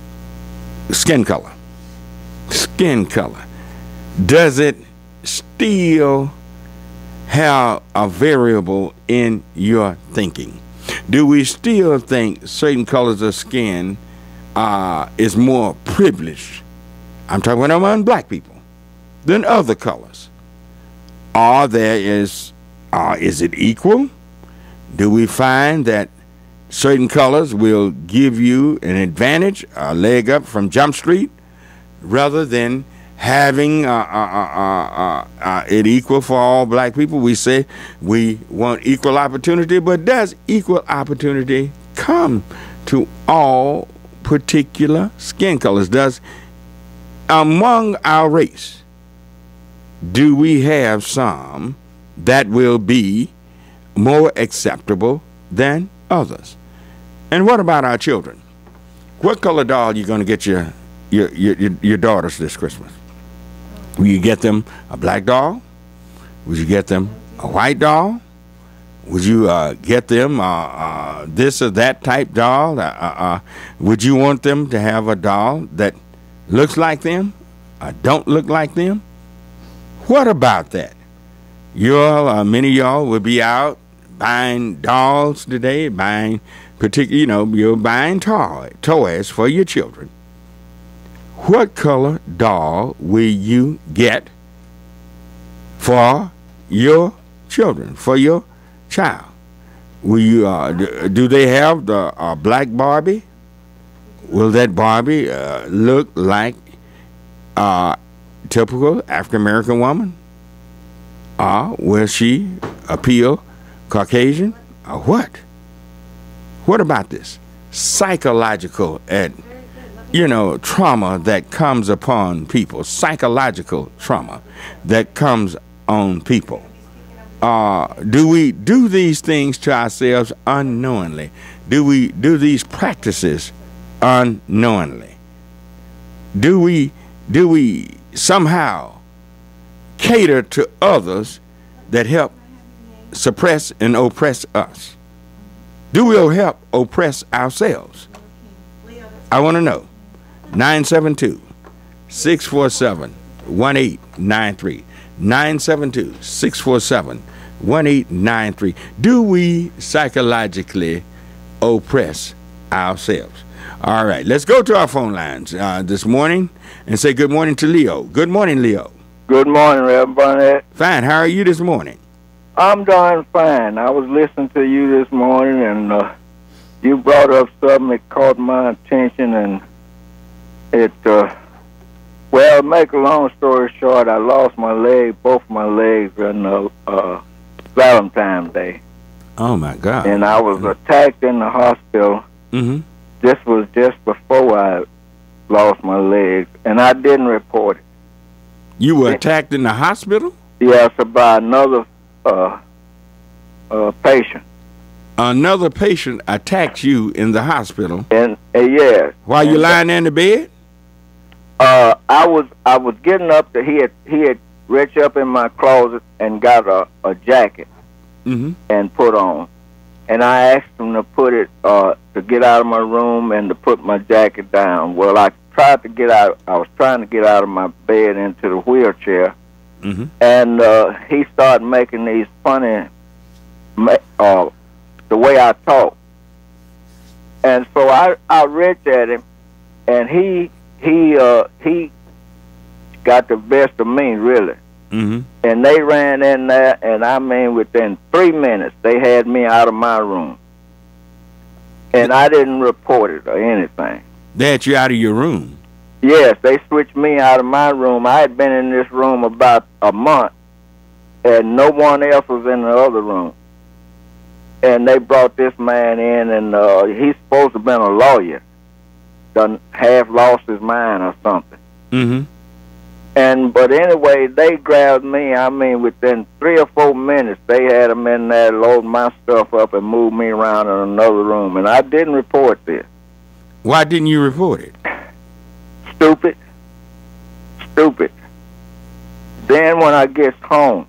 skin color? Skin color. Does it still have a variable in your thinking? Do we still think certain colors of skin uh, is more privileged? I'm talking about among black people than other colors. Or there is, uh, is it equal? Do we find that certain colors will give you an advantage, a leg up from Jump Street, rather than having uh, uh, uh, uh, uh, it equal for all black people? We say we want equal opportunity, but does equal opportunity come to all particular skin colors? Does among our race, do we have some that will be more acceptable than others? And what about our children? What color doll are you going to get your, your your your daughters this Christmas? Will you get them a black doll? Would you get them a white doll? Would you uh, get them uh, uh, this or that type doll? Uh, uh, would you want them to have a doll that looks like them, or don't look like them? What about that? You all, uh, many of y'all will be out buying dolls today, buying particular, you know, you're buying toy, toys for your children. What color doll will you get for your children, for your child? Will you? Uh, do, do they have the uh, black Barbie? Will that Barbie uh, look like a typical African American woman? Or will she appeal Caucasian? Or what? What about this psychological and, you know, trauma that comes upon people? Psychological trauma that comes on people. Uh, do we do these things to ourselves unknowingly? Do we do these practices unknowingly? Do we do we somehow cater to others that help suppress and oppress us? Do we help oppress ourselves? I want to know. nine seven two, six four seven, one eight nine three. nine seven two, six four seven, one eight nine three. Do we psychologically oppress ourselves? All right, let's go to our phone lines uh, this morning and say good morning to Leo. Good morning, Leo. Good morning, Reverend Barnett. Fine. How are you this morning? I'm doing fine. I was listening to you this morning, and uh, you brought up something that caught my attention, and it, uh, well, to make a long story short, I lost my leg, both my legs, on uh, uh, Valentine's Day. Oh, my God. And I was attacked in the hospital. Mm-hmm. This was just before I lost my legs, and I didn't report it. You were attacked in the hospital? Yes, by another uh, uh, patient. Another patient attacked you in the hospital? And uh, yes. While you lying there in the bed? Uh, I was I was getting up to he had he had reached up in my closet and got a, a jacket mm-hmm. and put on, and I asked him to put it uh, to get out of my room and to put my jacket down. Well, I tried to get out. I was trying to get out of my bed into the wheelchair, mm-hmm. and uh, he started making these funny uh, the way I talk, and so I I reached at him, and he. He uh he got the best of me, really. Mm-hmm. And they ran in there, and I mean, within three minutes, they had me out of my room. And I didn't report it or anything. They had you out of your room? Yes, they switched me out of my room. I had been in this room about a month, and no one else was in the other room. And they brought this man in, and uh, he's supposed to have been a lawyer. Done half lost his mind or something. Mm-hmm. And but anyway, they grabbed me. I mean, within three or four minutes, they had him in there, loading my stuff up, and moved me around in another room. And I didn't report this. Why didn't you report it? Stupid. Stupid. Then when I get home,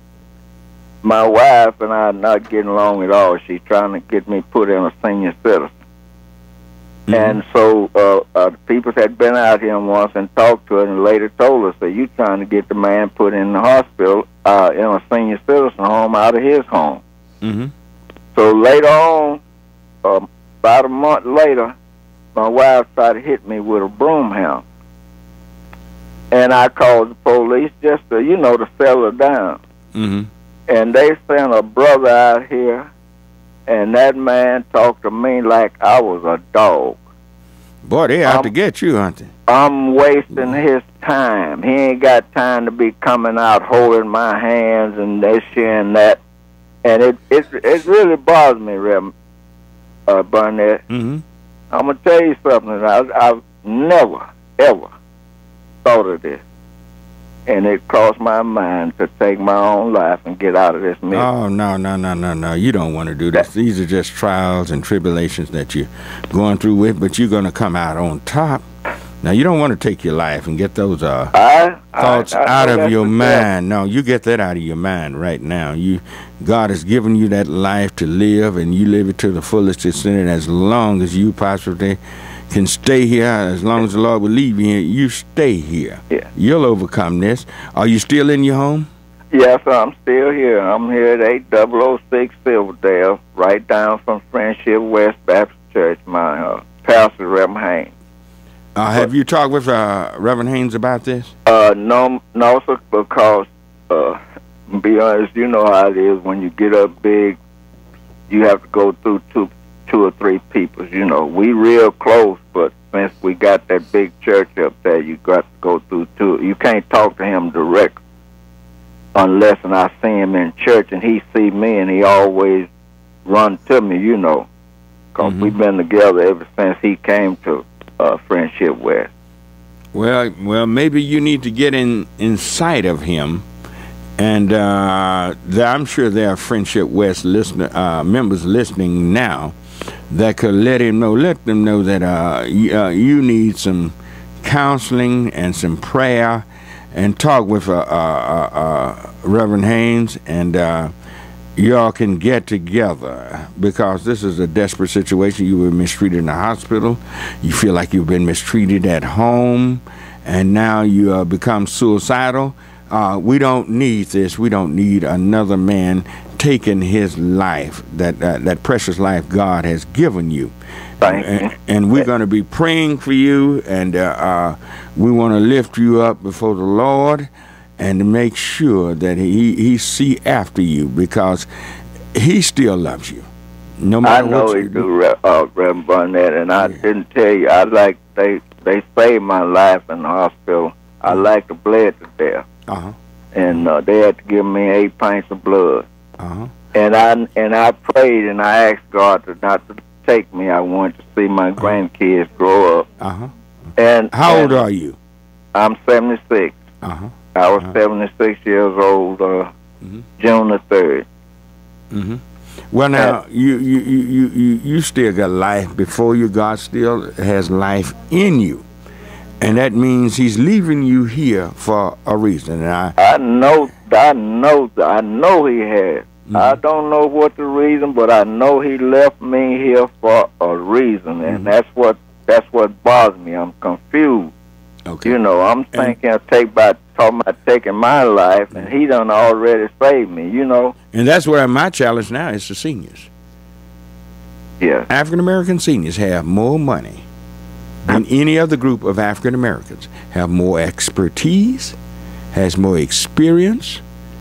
my wife and I are not getting along at all. She's trying to get me put in a senior citizen. Mm-hmm. And so uh, uh, the people had been out here once and talked to her, and later told us that you trying to get the man put in the hospital uh, in a senior citizen home out of his home. Mm-hmm. So later on, uh, about a month later, my wife tried to hit me with a broom handle. And I called the police just to, you know, to settle her down. Mm-hmm. And they sent a brother out here, and that man talked to me like I was a dog. Boy, they out I'm, to get you, aren't they? I'm wasting his time. He ain't got time to be coming out holding my hands and this and that. And it it, it really bothers me, Reverend uh, Barnett. Mm-hmm. I'm going to tell you something. I, I've never, ever thought of this. And it crossed my mind to take my own life and get out of this mess. Oh, no, no, no, no, no. You don't want to do this. These are just trials and tribulations that you're going through with, but you're going to come out on top. Now, you don't want to take your life and get those uh, I, thoughts I, I out of your Devil. mind. No, you get that out of your mind right now. You, God has given you that life to live, and you live it to the fullest extent as long as you possibly can stay here as long as the Lord will leave you here, you stay here. Yeah. You'll overcome this. Are you still in your home? Yes, I'm still here. I'm here at eight thousand six Silverdale, right down from Friendship West Baptist Church. My uh, pastor, Reverend Haynes. Uh, have you talked with uh, Reverend Haynes about this? Uh, no, no, sir, because, uh, to be honest, you know how it is. When you get up big, you have to go through two, two or three people. You know, we real close, but since we got that big church up there, you got to go through two. You can't talk to him direct unless and I see him in church and he see me and he always run to me, you know, because mm-hmm. we've been together ever since he came to uh, Friendship West. Well, well, maybe you need to get in inside of him, and uh, there, I'm sure there are Friendship West listener uh, members listening now that could let him know, let them know that uh, you, uh, you need some counseling and some prayer, and talk with uh, uh, uh, Reverend Haynes, and uh, y'all can get together, because this is a desperate situation. You were mistreated in the hospital. You feel like you've been mistreated at home, and now you uh, become suicidal. Uh, we don't need this. We don't need another man taking his life, that uh, that precious life God has given you. Thank and, you. and we're going to be praying for you, and uh, uh, we want to lift you up before the Lord and to make sure that he, he see after you, because he still loves you. No matter I know what he you do, do. Re- uh, Reverend Barnett, and I Yeah. didn't tell you, I like, they, they saved my life in the hospital. I like the bled to death. Uh-huh. And uh, they had to give me eight pints of blood. Uh-huh. And I and I prayed and I asked God to not to take me. I wanted to see my grandkids grow up. Uh-huh. And How and old are you? I'm seventy-six. Uh-huh. I was Uh-huh. seventy-six years old uh, Mhm. June the third. Mm-hmm. Well, now, you, you, you, you, you you still got life before you. God still has life in you. And that means he's leaving you here for a reason. And I, I know, I know, I know he has. Mm-hmm. I don't know what the reason, but I know he left me here for a reason, and Mm-hmm. that's what that's what bothers me. I'm confused. okay. You know, I'm And- thinking of take about talking about taking my life, and he done already saved me. You know. And that's where my challenge now is the seniors. Yeah. African American seniors have more money than any other group of African Americans, have more expertise, has more experience.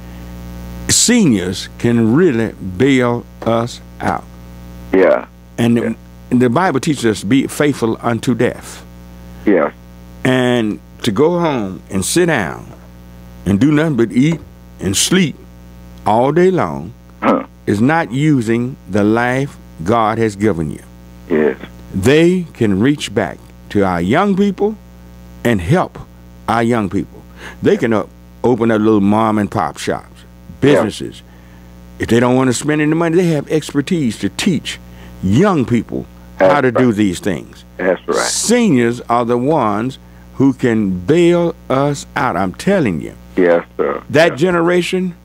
Seniors can really bail us out. Yeah. And Yeah. the, and the Bible teaches us to be faithful unto death. Yeah. And to go home and sit down and do nothing but eat and sleep all day long Huh. is not using the life God has given you. Yes. They can reach back to our young people and help our young people. They can uh, open up little mom and pop shops, businesses. If they don't want to spend any money, they have expertise to teach young people how to do these things. That's right. Seniors are the ones who can bail us out. I'm telling you. Yes, sir. That generation,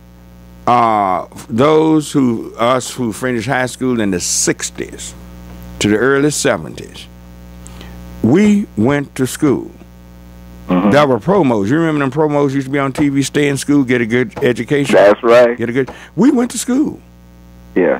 uh, those who, us who finished high school in the sixties to the early seventies, we went to school. Mm-hmm. There were promos. You remember them promos used to be on T V, stay in school, get a good education? That's right. Get a good. We went to school. Yeah.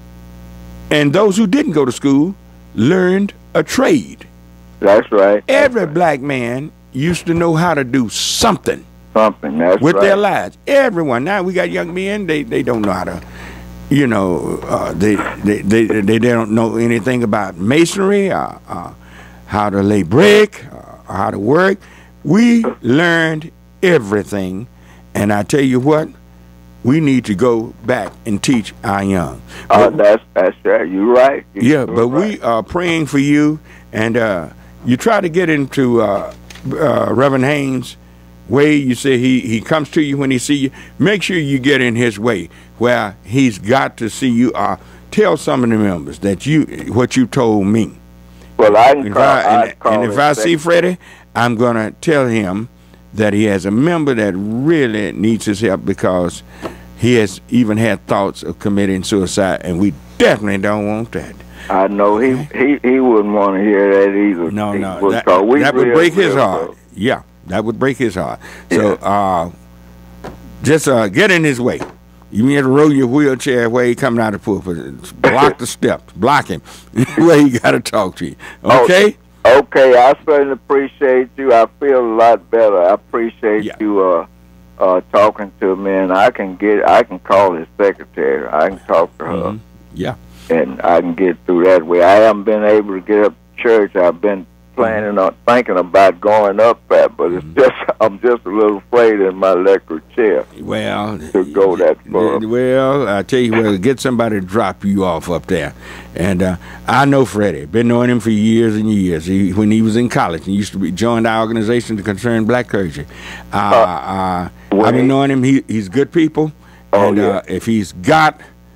And those who didn't go to school learned a trade. That's right. Every That's right. black man used to know how to do something. Something. That's with right. their lives. Everyone. Now we got young men, they, they don't know how to, you know, uh, they, they, they, they, they don't know anything about masonry, uh, uh, how to lay brick, uh, how to work. We learned everything, and I tell you what, we need to go back and teach our young. Oh, uh, that's that's right. You're right. You're yeah, but right. we are praying for you, and uh, you try to get into uh, uh, Reverend Haynes' way. You say he, he comes to you when he see you. Make sure you get in his way where he's got to see you. Uh, tell some of the members that you what you told me. Well, I can if call, I, and, call and if I see Freddie, I'm going to tell him that he has a member that really needs his help, because he has even had thoughts of committing suicide, and we definitely don't want that. I know he he, he wouldn't want to hear that either. No, he no, would, that, we that would real, break his real heart. close. Yeah, that would break his heart. Yeah. So uh, just uh, get in his way. You need to roll your wheelchair where he coming out of the pulpit. Block the steps. Block him where he got to talk to you. Okay? Oh, okay, I certainly appreciate you. I feel a lot better. I appreciate Yeah. you uh, uh, talking to me, and I can get I can call his secretary. I can talk to her, Mhm. Yeah. and I can get through that way. I haven't been able to get up to church. I've been planning on thinking about going up there, but it's just I'm just a little afraid in my electric chair Well, to go that far. well, I tell you what, get somebody to drop you off up there. And uh, I know Freddie. Been knowing him for years and years. He, when he was in college, he used to be joined our organization to concern black clergy. Uh, uh, I've been knowing him. He, he's good people. Oh, and yeah. uh, if he's got,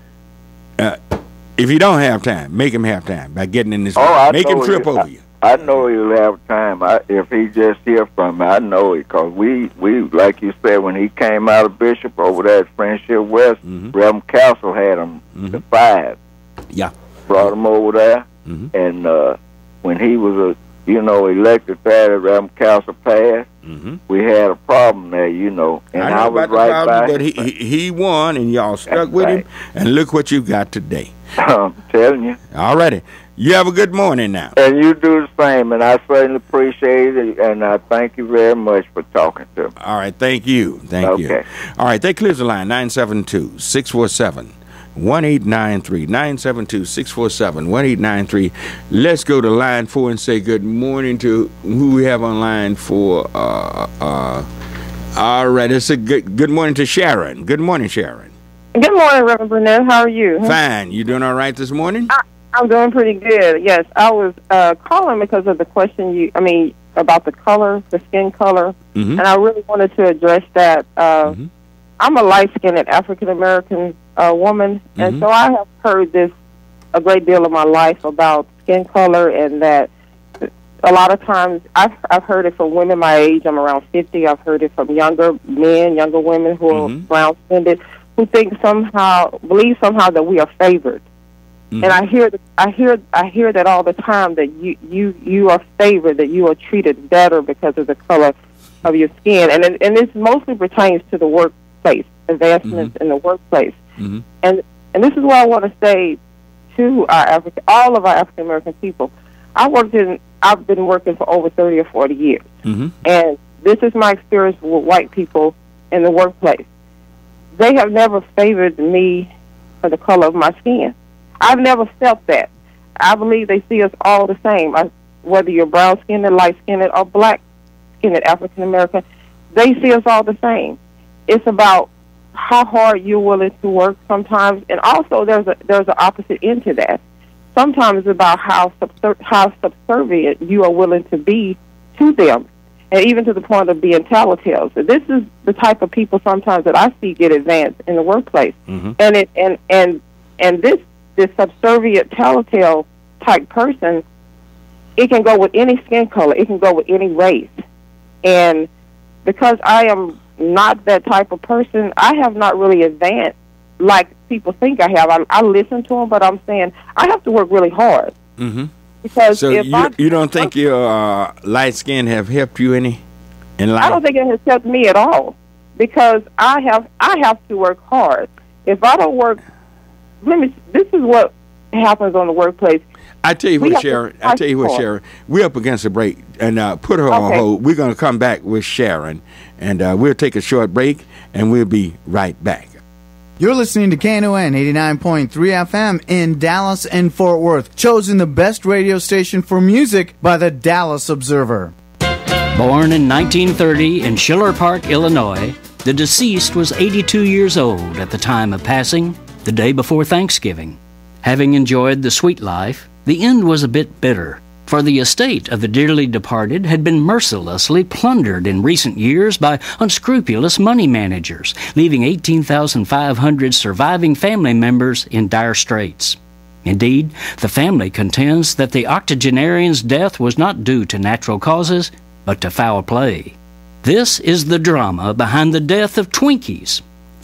uh, if you don't have time, make him have time by getting in this. Oh, I make him know trip he- over I, you. I know he'll have time. I, if he just hear from me, I know it. Because we, we, like you said, when he came out of Bishop over there at Friendship West, Mhm. Reverend Castle had him Mhm. to five. Yeah. Brought him over there. Mhm. And uh, when he was, a, you know, elected there, Reverend Castle passed, Mhm. we had a problem there, you know. And I I, know was about the right problem, by but he, he he won, and y'all stuck That's with him. right. And look what you got today. I'm telling you. All righty. You have a good morning now. And you do the same, and I certainly appreciate it, and I thank you very much for talking to me. All right, thank you. Thank you. Okay. All right, that clears the line, nine seven two, six four seven, one eight nine three, nine seven two, six four seven, one eight nine three. Let's go to line four and say good morning to who we have on line four. Uh, uh, all right, it's a good, good morning to Sharon. Good morning, Sharon. Good morning, Reverend Burnett. How are you? Fine. You doing all right this morning? I, I'm doing pretty good. Yes, I was uh, calling because of the question you, I mean, about the color, the skin color, Mhm. and I really wanted to address that. Uh, Mhm. I'm a light-skinned African American uh, woman, and Mhm. so I have heard this a great deal of my life about skin color, and that a lot of times I've I've heard it from women my age. I'm around fifty. I've heard it from younger men, younger women who are Mhm. brown-skinned, who think somehow, believe somehow that we are favored. Mhm. And I hear, I hear, I hear that all the time, that you, you, you are favored, that you are treated better because of the color of your skin, and it, and this mostly pertains to the workplace, advancements in the workplace. Mhm. And and this is what I want to say to our African, all of our African American people. I worked in, I've been working for over thirty or forty years, Mhm. and this is my experience with white people in the workplace. They have never favored me for the color of my skin. I've never felt that. I believe they see us all the same. I, whether you're brown-skinned, light-skinned, or black-skinned African American, they see us all the same. It's about how hard you're willing to work sometimes, and also there's a there's an opposite end to that. Sometimes it's about how subser- how subservient you are willing to be to them, and even to the point of being tattletales. So this is the type of people sometimes that I see get advanced in the workplace, Mhm. and it and and and this this subservient tattletale type person, it can go with any skin color, it can go with any race, and because I am not that type of person, I have not really advanced like people think I have. I, I listen to them, but I'm saying I have to work really hard. Mhm. Because So if you I, you don't think your uh, light skin have helped you any in life? I don't think it has helped me at all, because I have I have to work hard. If I don't work, let me. This is what happens on the workplace. I tell you We what, have to Sharon. I tell you what, fight for it. Sharon. We're up against a break, and uh, put her on Okay. hold. We're going to come back with Sharon, and uh, we'll take a short break, and we'll be right back. You're listening to K N O N eighty-nine point three F M in Dallas and Fort Worth, chosen the best radio station for music by the Dallas Observer. Born in nineteen thirty in Schiller Park, Illinois, the deceased was eighty-two years old at the time of passing, the day before Thanksgiving. Having enjoyed the sweet life, the end was a bit bitter, for the estate of the dearly departed had been mercilessly plundered in recent years by unscrupulous money managers, leaving eighteen thousand five hundred surviving family members in dire straits. Indeed, the family contends that the octogenarian's death was not due to natural causes, but to foul play. This is the drama behind the death of Twinkies.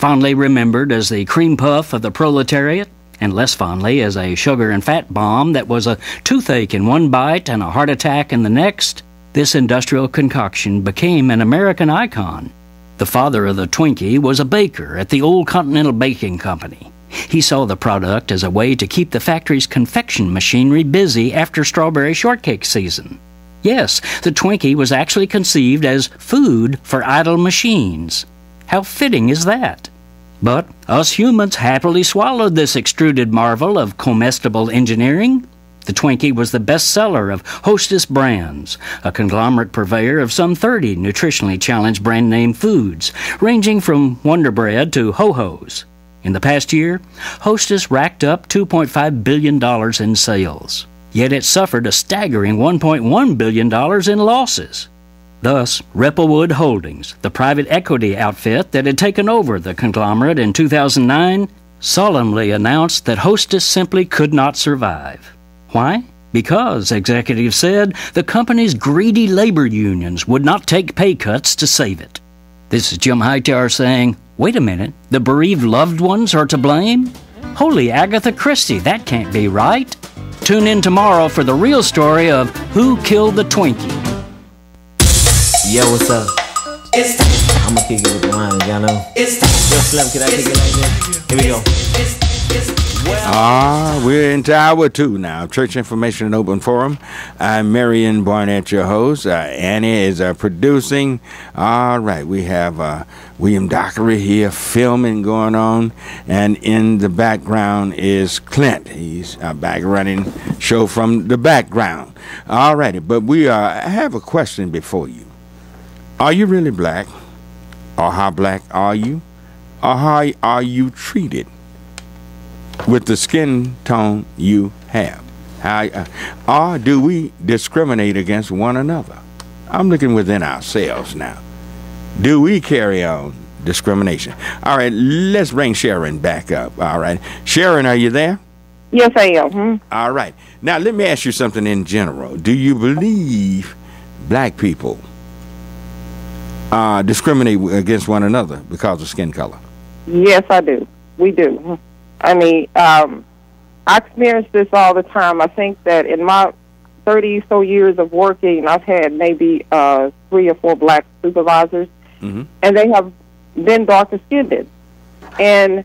fondly remembered as the cream puff of the proletariat, and less fondly as a sugar and fat bomb that was a toothache in one bite and a heart attack in the next, this industrial concoction became an American icon. The father of the Twinkie was a baker at the Old Continental Baking Company. He saw the product as a way to keep the factory's confection machinery busy after strawberry shortcake season. Yes, the Twinkie was actually conceived as food for idle machines. How fitting is that? But us humans happily swallowed this extruded marvel of comestible engineering. The Twinkie was the bestseller of Hostess Brands, a conglomerate purveyor of some thirty nutritionally challenged brand name foods, ranging from Wonder Bread to Ho-Hos. In the past year, Hostess racked up two point five billion dollars in sales. Yet it suffered a staggering one point one billion dollars in losses. Thus, Ripplewood Holdings, the private equity outfit that had taken over the conglomerate in two thousand nine, solemnly announced that Hostess simply could not survive. Why? Because, executives said, the company's greedy labor unions would not take pay cuts to save it. This is Jim Hightower saying, wait a minute, the bereaved loved ones are to blame? Holy Agatha Christie, that can't be right. Tune in tomorrow for the real story of Who Killed the Twinkie. Yo, what's up? It's I'ma kick it with the line, y'all know. It's Yo, Slim, can I kick it like this? Here we go. Ah, we're into hour two now. Church Information and Open Forum. I'm Marion Barnett, your host. Uh, Annie is uh, producing. All right, we have uh, William Dockery here filming going on, and in the background is Clint. He's uh, back running show from the background. All righty, but we uh, have a question before you. Are you really black? Or how black are you? Or how are you treated with the skin tone you have? How, uh, or do we discriminate against one another? I'm looking within ourselves now. Do we carry on discrimination? All right, let's bring Sharon back up. All right. Sharon, are you there? Yes, I am. Hmm? All right. Now, let me ask you something in general. Do you believe black people uh, discriminate against one another because of skin color? Yes, I do. We do. I mean, um, I experience this all the time. I think that in my thirty so years of working, I've had maybe uh, three or four black supervisors, mm-hmm. and they have been darker skinned. And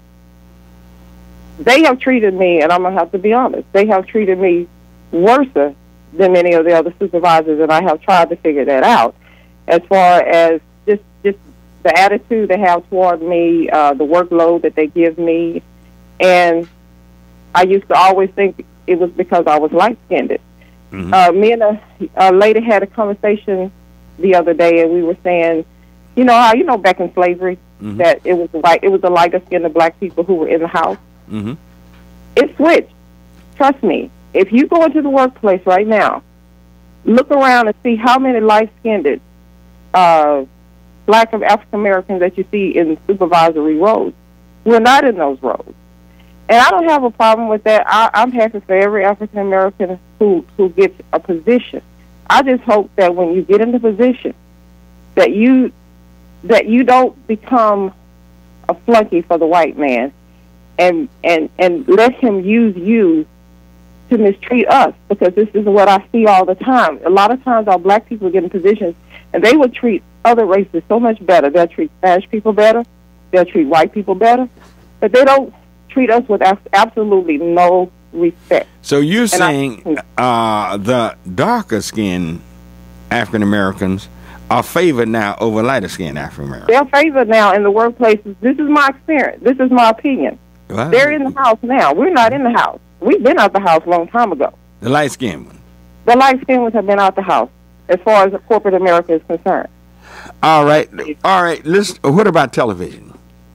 they have treated me, and I'm going to have to be honest, they have treated me worse than many of the other supervisors, and I have tried to figure that out as far as just, just the attitude they have toward me, uh, the workload that they give me. And I used to always think it was because I was light-skinned. Mm-hmm. Uh, me and a, a lady had a conversation the other day, and we were saying, you know how, you know, back in slavery, mm-hmm. that it was like it was the lighter skinned black people who were in the house. Mm-hmm. It switched. Trust me. If you go into the workplace right now, look around and see how many light-skinned uh, black and African Americans that you see in supervisory roles. We're not in those roles. And I don't have a problem with that. I, I'm happy for every African American who, who gets a position. I just hope that when you get into position, that you that you don't become a flunky for the white man, and and and let him use you to mistreat us. Because this is what I see all the time. A lot of times, our black people get in positions, and they would treat other races so much better. They'll treat Spanish people better. They'll treat white people better, but they don't treat us with absolutely no respect. So you're and saying I, uh, the darker skinned African Americans are favored now over lighter skinned African Americans? They're favored now in the workplaces. This is my experience. This is my opinion. Wow. They're in the house now. We're not in the house. We've been out the house a long time ago. The light skinned ones? The light skinned ones have been out the house as far as corporate America is concerned. All right. All right. Let's, what about television?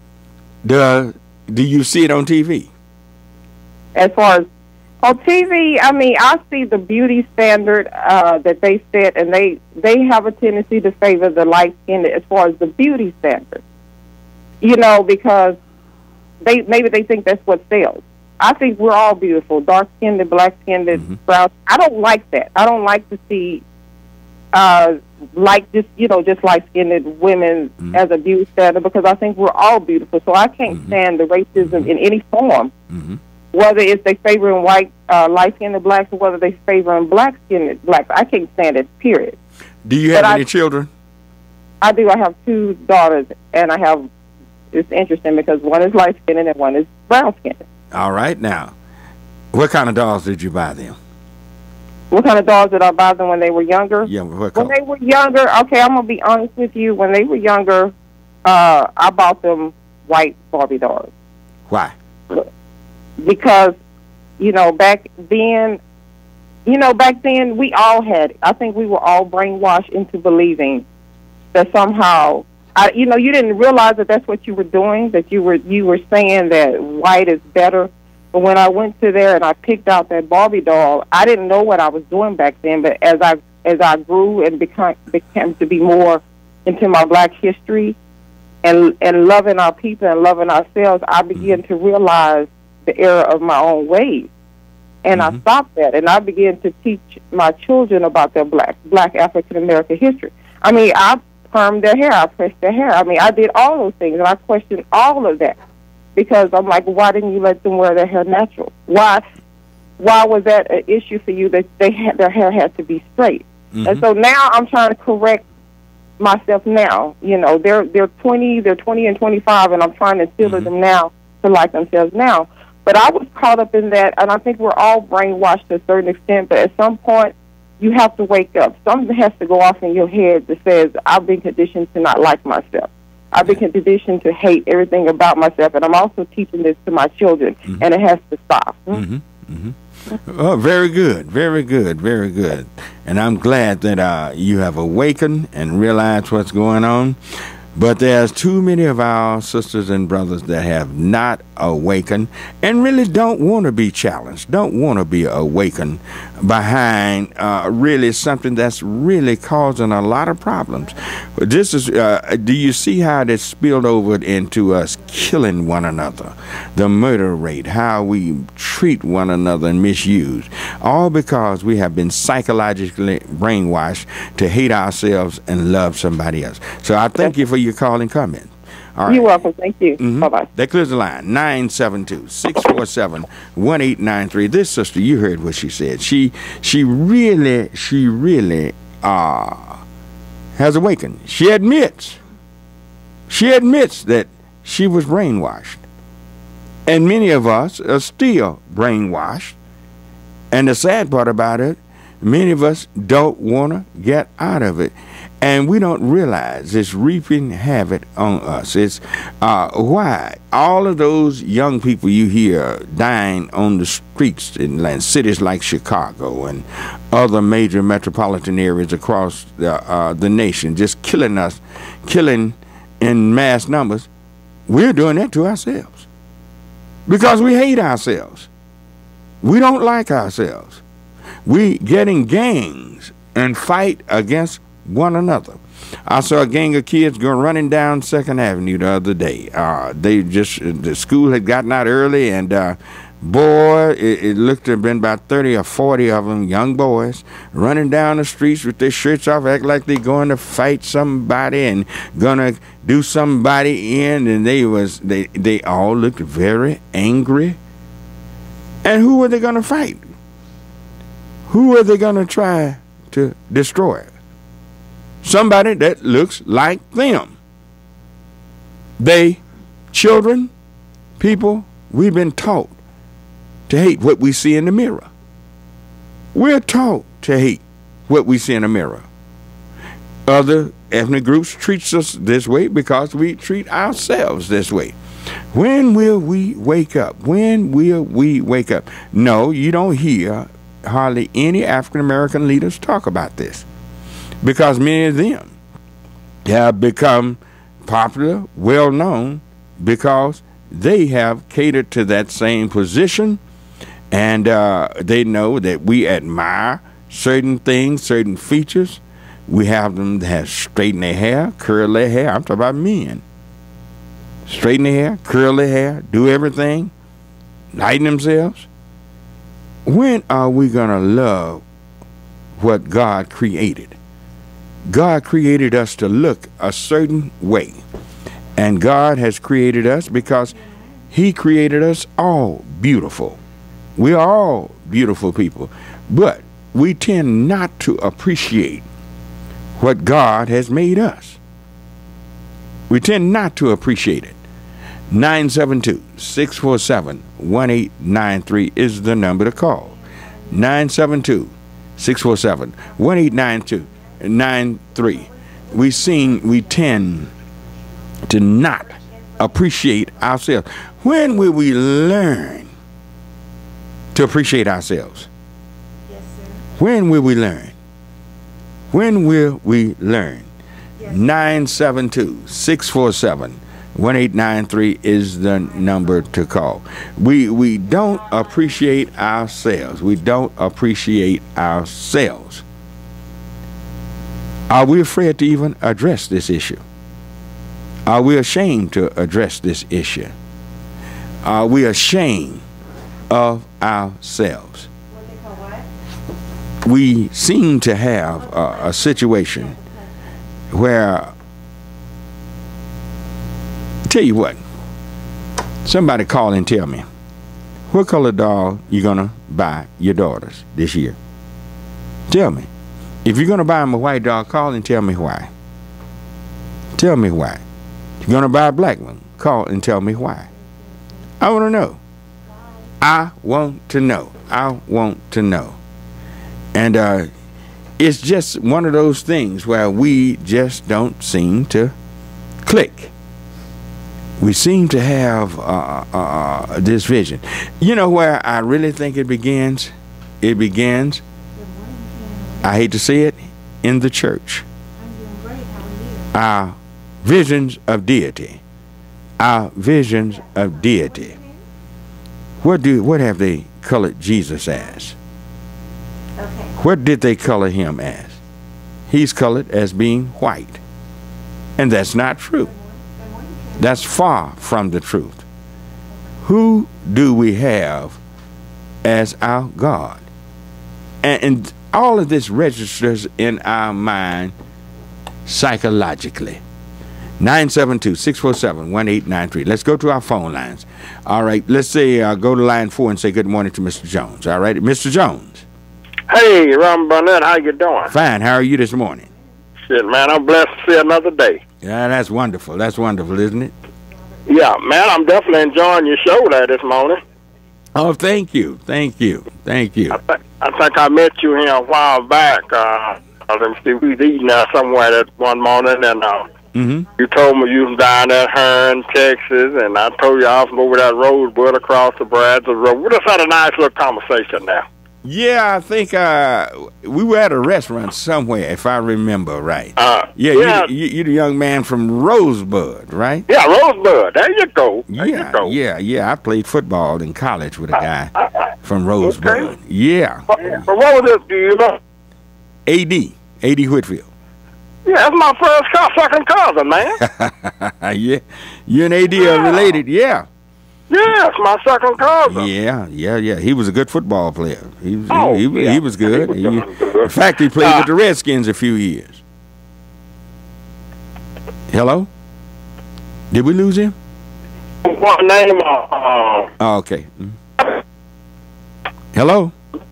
The Do you see it on T V? As far as on T V, I mean, I see the beauty standard uh, that they set, and they, they have a tendency to favor the light-skinned as far as the beauty standard. You know, because they maybe they think that's what sells. I think we're all beautiful, dark-skinned, black-skinned, mm-hmm. brown. I don't like that. I don't like to see uh, like just you know just light skinned women Mm-hmm. as a beauty standard, because I think we're all beautiful. So I can't Mm-hmm. stand the racism in any form, Mm-hmm. whether it's they favoring white uh, light skinned blacks or whether they favoring black skinned blacks. I can't stand it. Period. Do you have But any I- children? I do. I have two daughters, and I have. It's interesting because one is light skinned and one is brown skinned. All right, now, what kind of dolls did you buy them? What kind of dolls did I buy them when they were younger? Yeah, what When color? they were younger, okay, I'm gonna be honest with you. When they were younger, uh, I bought them white Barbie dolls Why? because, you know, back then, you know, back then we all had. I think we were all brainwashed into believing that somehow, I, you know, you didn't realize that that's what you were doing. That you were you were saying that white is better. But when I went to there and I picked out that Barbie doll, I didn't know what I was doing back then. But as I as I grew and became became to be more into my black history and and loving our people and loving ourselves, I began to realize the error of my own ways. And I stopped that, and I began to teach my children about their black black African American history. I mean, I permed their hair, I pressed their hair. I mean, I did all those things, and I questioned all of that. Because I'm like, why didn't you let them wear their hair natural? Why, why was that an issue for you that they had their hair had to be straight? Mhm. And so now I'm trying to correct myself. Now, you know, they're they're twenty, they're twenty and twenty-five, and I'm trying to instill in them now to like themselves now. But I was caught up in that, and I think we're all brainwashed to a certain extent. But at some point, you have to wake up. Something has to go off in your head that says, I've been conditioned to not like myself. I've been conditioned to hate everything about myself, and I'm also teaching this to my children, and it has to stop. Mm-hmm. Mm-hmm. Oh, very good, very good, very good. And I'm glad that uh, you have awakened and realized what's going on. But there's too many of our sisters and brothers that have not awakened and really don't want to be challenged, don't want to be awakened behind uh, really something that's really causing a lot of problems. This is, uh, do you see how it spilled over into us killing one another? The murder rate, how we treat one another and misuse, all because we have been psychologically brainwashed to hate ourselves and love somebody else. So I thank you for your call and comment. All right. You're welcome. Thank you. Mm-hmm. Bye-bye. That clears the line. nine seven two, six four seven, one eight nine three. This sister, you heard what she said. She she really, she really uh, has awakened. She admits, she admits that she was brainwashed. And many of us are still brainwashed. And the sad part about it, many of us don't want to get out of it. And we don't realize it's reaping havoc on us. It's uh, why all of those young people you hear dying on the streets in cities like Chicago and other major metropolitan areas across the, uh, the nation, just killing us, killing in mass numbers, we're doing that to ourselves because we hate ourselves. We don't like ourselves. We get in gangs and fight against one another. I saw a gang of kids going running down Second Avenue the other day. Uh, they just the school had gotten out early, and uh, boy, it, it looked to have been about thirty or forty of them, young boys, running down the streets with their shirts off, act like they're going to fight somebody and gonna do somebody in. And they was they they all looked very angry. And who were they gonna fight? Who were they gonna try to destroy? Somebody that looks like them. They, children, people, we've been taught to hate what we see in the mirror. We're taught to hate what we see in the mirror. Other ethnic groups treat us this way because we treat ourselves this way. When will we wake up? When will we wake up? No, you don't hear hardly any African American leaders talk about this. Because many of them have become popular, well known, because they have catered to that same position, and uh, they know that we admire certain things, certain features. We have them that have straighten their hair, curl their hair. I'm talking about men. Straighten their hair, curl their hair, do everything, lighten themselves. When are we going to love what God created? God created us to look a certain way. And God has created us because he created us all beautiful. We are all beautiful people. But we tend not to appreciate what God has made us. We tend not to appreciate it. nine seven two, six four seven, one eight nine three is the number to call. nine seven two, six four seven, one eight nine two nine three. We seem we tend to not appreciate ourselves. When will we learn to appreciate ourselves? When will we learn? When will we learn? nine seven two, six four seven, one eight nine three is the number to call. We we don't appreciate ourselves. We don't appreciate ourselves. Are we afraid to even address this issue? Are we ashamed to address this issue? Are we ashamed of ourselves? We seem to have a, a situation where, tell you what, somebody call and tell me, what color doll you gonna buy your daughters this year? Tell me. If you're gonna buy them a white doll, call and tell me why. Tell me why. If you're gonna buy a black one, call and tell me why. I want to know. I want to know. I want to know. And uh, it's just one of those things where we just don't seem to click. We seem to have uh, uh, this vision. You know where I really think it begins? It begins, I hate to say it, in the church. Our visions of deity. Our visions of deity. What do what have they colored Jesus as? What did they color him as? He's colored as being white. And that's not true. That's far from the truth. Who do we have as our God? And, and all of this registers in our mind psychologically. nine seven two, six four seven, one eight nine three. Let's go to our phone lines. All right, let's say uh, go to line four and say good morning to Mister Jones. All right, Mister Jones. Hey, Marion Barnett, how you doing? Fine. How are you this morning? Shit, man, I'm blessed to see another day. Yeah, that's wonderful. That's wonderful, isn't it? Yeah, man, I'm definitely enjoying your show there this morning. Oh, thank you. Thank you. Thank you. I, th- I think I met you here a while back. Uh, I think we was eating there somewhere that one morning, and uh, mm-hmm. you told me you was down at Hearn, Texas, and I told you I was over that rosebud across the Brazos Road. We just had a nice little conversation now. Yeah, I think uh, we were at a restaurant somewhere, if I remember right. Uh, yeah, yeah. You, you, you're the young man from Rosebud, right? Yeah, Rosebud. There you go. There yeah, you go. yeah, yeah. I played football in college with a guy uh, uh, from Rosebud. Okay. Yeah. But, yeah. But what was it, do you know? A D. A D Whitfield. Yeah, that's my first co- second cousin, man. yeah. You and A D yeah. are related, yeah. Yeah, it's my second cousin. Yeah, yeah, yeah. He was a good football player. He was, oh, he, he, yeah. he was good. He was he, good. In fact, he played uh, with the Redskins a few years. Hello? Did we lose him? What name? Uh, oh, okay. Mm-hmm. Hello?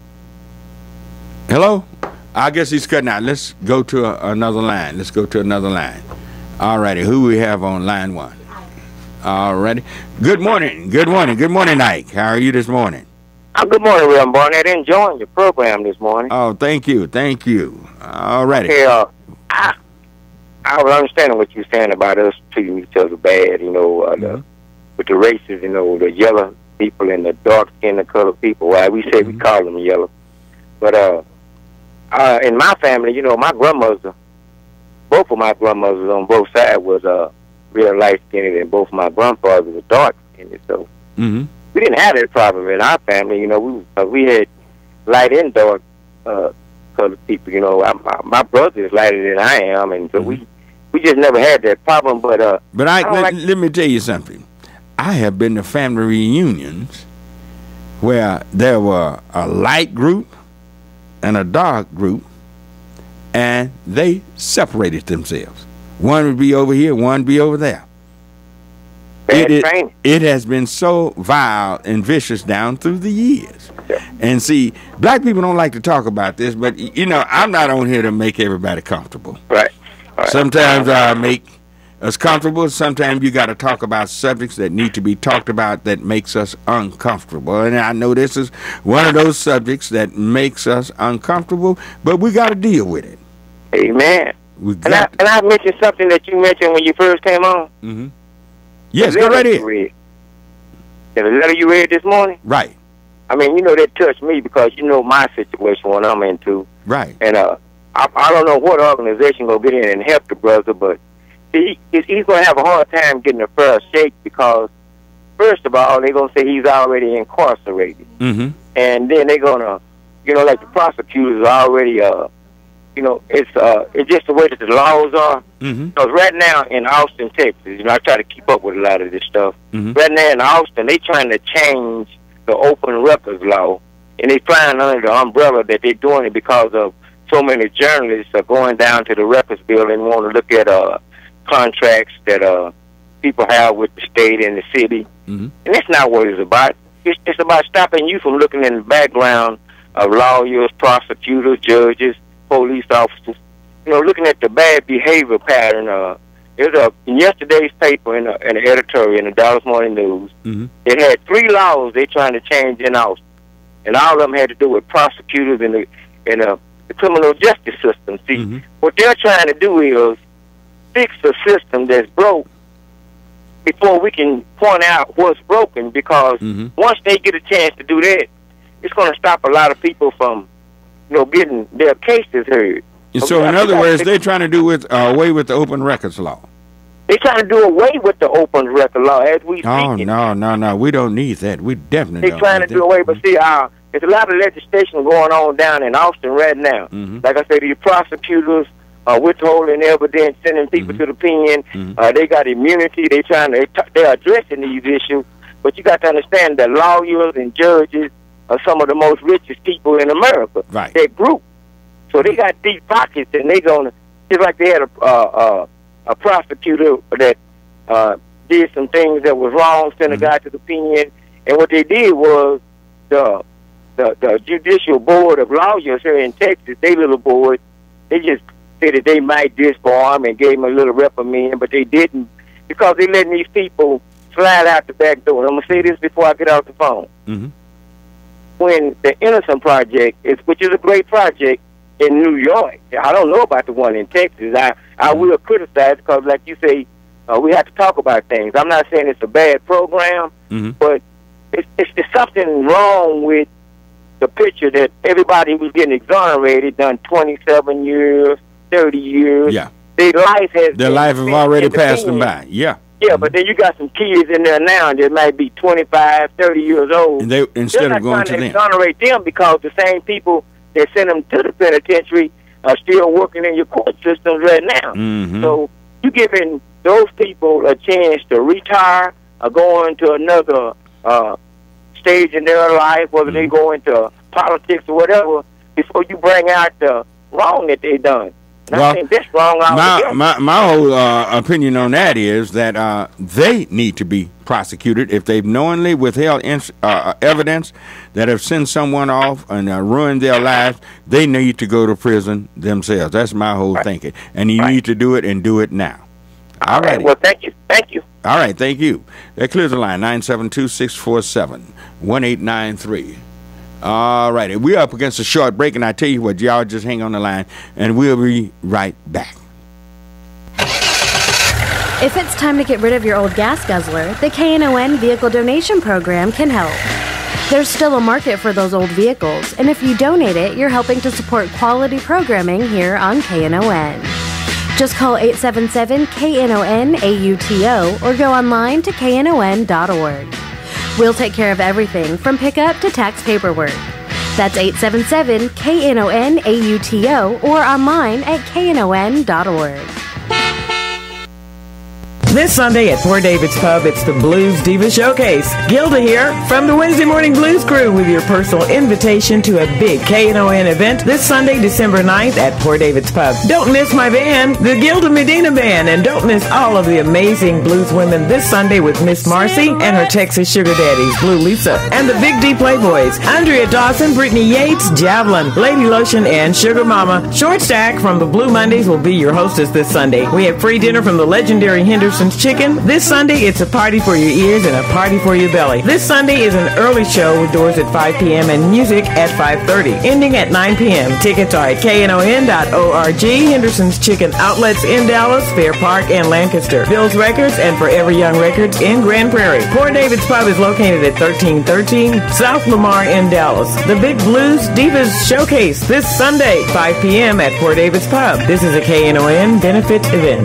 Hello? I guess he's cutting out. Let's go to a, another line. Let's go to another line. All righty. Who we have on line one? All righty. Good morning. Good morning. Good morning, Ike. How are you this morning? Uh, good morning, William Barnett. Enjoying your program this morning. Oh, thank you. Thank you. All righty. Okay, uh, I, I was understanding what you're saying about us treating each other bad, you know, uh, mm-hmm. the, with the races, you know, the yellow people and the dark-skinned colored people. Well, we say mm-hmm. we call them yellow. But uh, uh, in my family, you know, my grandmother, both of my grandmothers on both sides was uh, real light-skinned, and both my grandfathers were dark-skinned. So mm-hmm. we didn't have that problem in our family. You know, we uh, we had light and dark uh, colored people. You know, I, my, my brother is lighter than I am, and so mm-hmm. we we just never had that problem. But uh, but I, I let, like let me tell you something. I have been to family reunions where there were a light group and a dark group, and they separated themselves. One would be over here, one would be over there. It, it, it has been so vile and vicious down through the years. And see, black people don't like to talk about this, but, you know, I'm not on here to make everybody comfortable. Right. right. Sometimes I make us comfortable. Sometimes you got to talk about subjects that need to be talked about that makes us uncomfortable. And I know this is one of those subjects that makes us uncomfortable, but we got to deal with it. Amen. We and, I, and I mentioned something that you mentioned when you first came on. Mm-hmm. Yes, go right ahead. The letter you read this morning? Right. I mean, you know, that touched me because you know my situation, what I'm into. Right. And uh, I, I don't know what organization going to get in and help the brother, but he, he's going to have a hard time getting a fair shake because, first of all, they're going to say he's already incarcerated. Mm-hmm. And then they're going to, you know, like the prosecutors are already, uh, you know, it's uh, it's just the way that the laws are. Mm-hmm. Because right now in Austin, Texas, you know, I try to keep up with a lot of this stuff. Mm-hmm. Right now in Austin, they trying to change the open records law, and they flying under the umbrella that they're doing it because of so many journalists are going down to the records building and want to look at uh contracts that uh people have with the state and the city, mm-hmm. and that's not what it's about. It's, it's about stopping you from looking in the background of lawyers, prosecutors, judges, police officers. You know, looking at the bad behavior pattern. Uh, there's a in yesterday's paper in, a, in the editorial in the Dallas Morning News. Mm-hmm. It had three laws they're trying to change in Austin, and all of them had to do with prosecutors and the and uh, the criminal justice system. See, mm-hmm. what they're trying to do is fix a system that's broke before we can point out what's broken. Because mm-hmm. once they get a chance to do that, it's going to stop a lot of people from, you know, getting their cases heard. So, in other words, they're trying to do with uh, away with the open records law. They're trying to do away with the open record law as we speak. Oh, no, no, no. We don't need that. We definitely They're don't trying to need do that. away, but see, uh, there's a lot of legislation going on down in Austin right now. Mm-hmm. Like I said, the prosecutors are withholding evidence, sending people Mm-hmm. to the pen. Mm-hmm. Uh, they got immunity. They trying to, they're addressing these issues. But you got to understand that lawyers and judges are some of the most richest people in America. Right. That group. So they got deep pockets, and they gonna just like they had a uh, uh, a prosecutor that uh, did some things that was wrong, sent a Mm-hmm. guy to the pen, and what they did was the the the judicial board of lawyers here in Texas, they little board, they just said that they might disbarm and gave him a little reprimand, but they didn't because they letting these people slide out the back door. And I'm gonna say this before I get off the phone. Mm-hmm. When the Innocent Project is, which is a great project in New York, I don't know about the one in Texas. I I will criticize because, like you say, uh, we have to talk about things. I'm not saying it's a bad program, Mm-hmm. but it's, it's there's something wrong with the picture that everybody was getting exonerated, done twenty-seven years, thirty years. Yeah. Their life has Their been life have spent already in the passed them pen. by. Yeah. Yeah, but then you got some kids in there now that might be twenty-five, thirty years old. And they instead They're of not going to trying them. exonerate them because the same people that send them to the penitentiary are still working in your court systems right now. Mm-hmm. So you giving those people a chance to retire or go into another uh, stage in their life, whether they go into politics or whatever, before you bring out the wrong that they done. And Well, I think that's wrong My, altogether. my my whole uh, opinion on that is that uh, they need to be prosecuted if they've knowingly withheld ins- uh, evidence that have sent someone off and uh, ruined their lives. They need to go to prison themselves. That's my whole Right. thinking, and you Right. need to do it and do it now. All right. Well, thank you. Thank you. All right. Thank you. That clears the line. nine seven two, six four seven, one eight nine three. All righty. We're up against a short break, and I tell you what, y'all just hang on the line, and we'll be right back. If it's time to get rid of your old gas guzzler, the K N O N Vehicle Donation Program can help. There's still a market for those old vehicles, and if you donate it, you're helping to support quality programming here on K N O N. Just call eight seven seven K N O N A U T O or go online to K N O N dot org. We'll take care of everything from pickup to tax paperwork. That's eight seven seven K N O N A U T O or online at K N O N dot org. This Sunday at Port David's Pub, it's the Blues Diva Showcase. Gilda here from the Wednesday Morning Blues Crew with your personal invitation to a big K N O N event this Sunday, December ninth at Port David's Pub. Don't miss my band, the Gilda Medina Band, and don't miss all of the amazing blues women this Sunday with Miss Marcy and her Texas Sugar Daddies, Blue Lisa, and the Big D Playboys, Andrea Dawson, Brittany Yates, Javelin, Lady Lotion, and Sugar Mama. Short Stack from the Blue Mondays will be your hostess this Sunday. We have free dinner from the legendary Henderson's Chicken. This Sunday, it's a party for your ears and a party for your belly. This Sunday is an early show with doors at five p.m. and music at five thirty, ending at nine p.m. Tickets are at K N O N dot org, Henderson's Chicken outlets in Dallas, Fair Park, and Lancaster, Bill's Records, and Forever Young Records in Grand Prairie. Port David's Pub is located at thirteen thirteen South Lamar in Dallas. The Big Blues Divas Showcase this Sunday, five p.m. at Port David's Pub. This is a K N O N benefit event.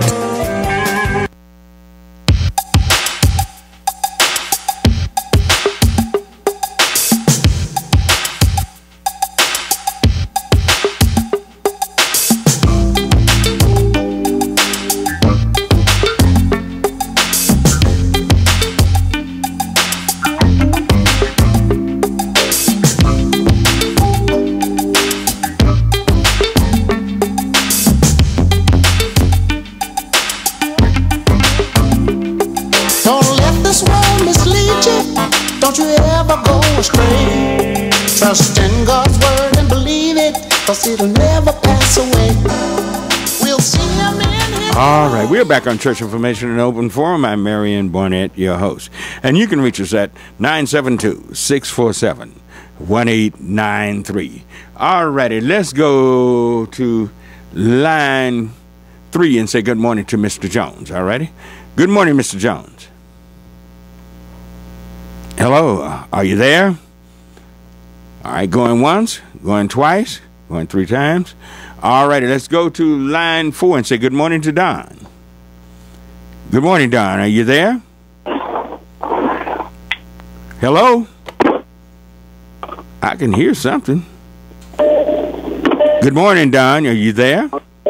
Trust in God's word and believe it, cause it'll never pass away. We'll see him in his... All right, we're back on Church Information and Open Forum. I'm Marion Barnett, your host. And you can reach us at nine seven two, six four seven, one eight nine three. All righty, let's go to line three and say good morning to Mister Jones. All righty? Good morning, Mister Jones. Hello, are you there? All right, going once, going twice, going three times. All righty, let's go to line four and say good morning to Don. Good morning, Don. Are you there? Hello? I can hear something. Good morning, Don. Are you there?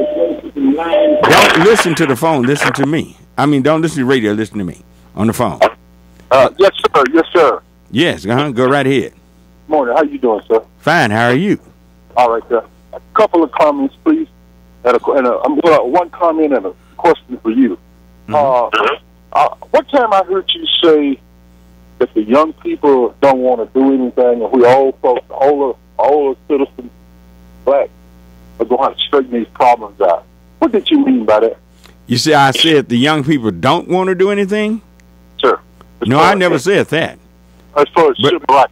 Don't listen to the phone. Listen to me. I mean, don't listen to the radio. Listen to me on the phone. Uh, yes, sir. Yes, sir. Yes, uh-huh. Go right ahead. Morning. How you doing, sir? Fine. How are you? All right, sir. A couple of comments, please. And, a, and a, I'm gonna, one comment and a question for you. Mm-hmm. Uh, uh, one time I heard you say that the young people don't want to do anything, and we old folks, older, older citizens, black, are going to have to straighten these problems out. What did you mean by that? You see, I said the young people don't want to do anything? Sir. No, I never said that. As far as but, civil rights.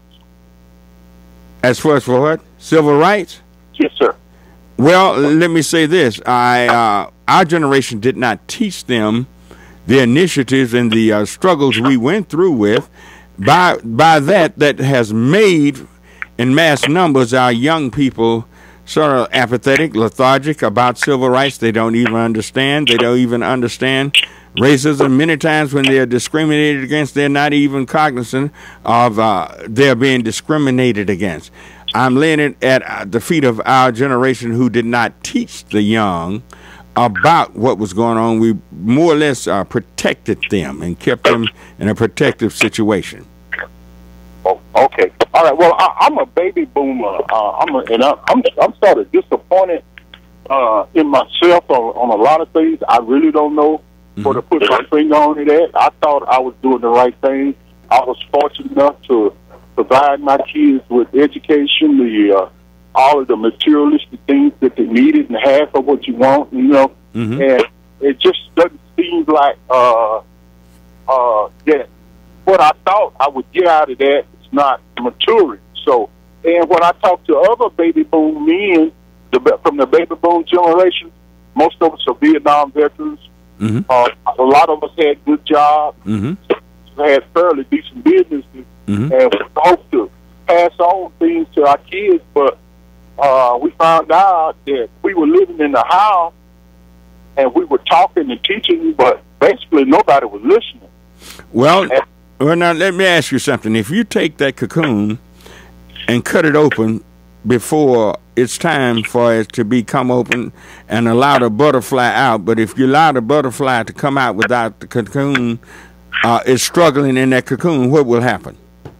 As far as for what? Civil rights? Yes, sir. Well, let me say this. I uh, our generation did not teach them the initiatives and the uh, struggles we went through with. By by that, that has made, in mass numbers, our young people sort of apathetic, lethargic about civil rights. They don't even understand. They don't even understand racism. Many times when they're discriminated against, they're not even cognizant of uh, they're being discriminated against. I'm laying it at the feet of our generation who did not teach the young about what was going on. We more or less uh, protected them and kept them in a protective situation. Oh, okay. All right. Well, I, I'm a baby boomer. Uh, I'm a, and I, I'm I'm sort of disappointed uh, in myself on, on a lot of things. I really don't know mm-hmm. where to put my finger on it at. I thought I was doing the right thing. I was fortunate enough to provide my kids with education, the uh, all of the materialistic things that they needed, and half of what you want, you know. Mm-hmm. And it just doesn't seem like uh, uh, that what I thought I would get out of that is not maturing. So, and when I talk to other baby boom men the, from the baby boom generation, most of us are Vietnam veterans. Mm-hmm. Uh, a lot of us had good jobs, mm-hmm. had fairly decent businesses, mm-hmm. and we hope to pass on things to our kids, but uh, we found out that we were living in the house and we were talking and teaching, but basically nobody was listening. Well, and, well, now let me ask you something. If you take that cocoon and cut it open, before it's time for it to become open and allow the butterfly out. But if you allow the butterfly to come out without the cocoon, uh, it's struggling in that cocoon, what will happen?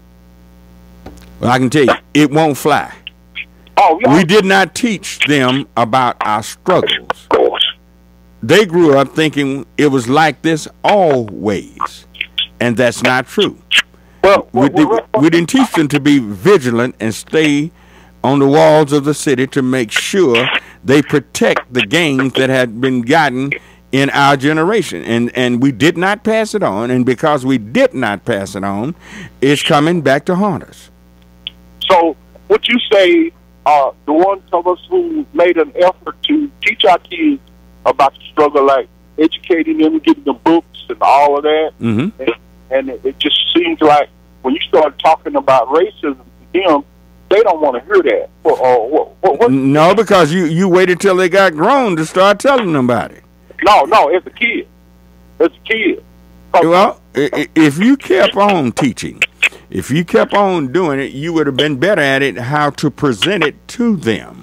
Well, I can tell you, it won't fly. Oh, yeah. We did not teach them about our struggles. They grew up thinking it was like this always, and that's not true. Well, we, did, we didn't teach them to be vigilant and stay on the walls of the city to make sure they protect the gains that had been gotten in our generation. And, and we did not pass it on, and because we did not pass it on, it's coming back to haunt us. So what you say, uh, the ones of us who made an effort to teach our kids about the struggle, like educating them, getting the books and all of that, mm-hmm. and, and it, it just seems like when you start talking about racism to them, they don't want to hear that. Or, or, what, what, no, because you, you waited till they got grown to start telling them about it. No, no, it's a kid. It's a kid. Well, if you kept on teaching, if you kept on doing it, you would have been better at it, how to present it to them.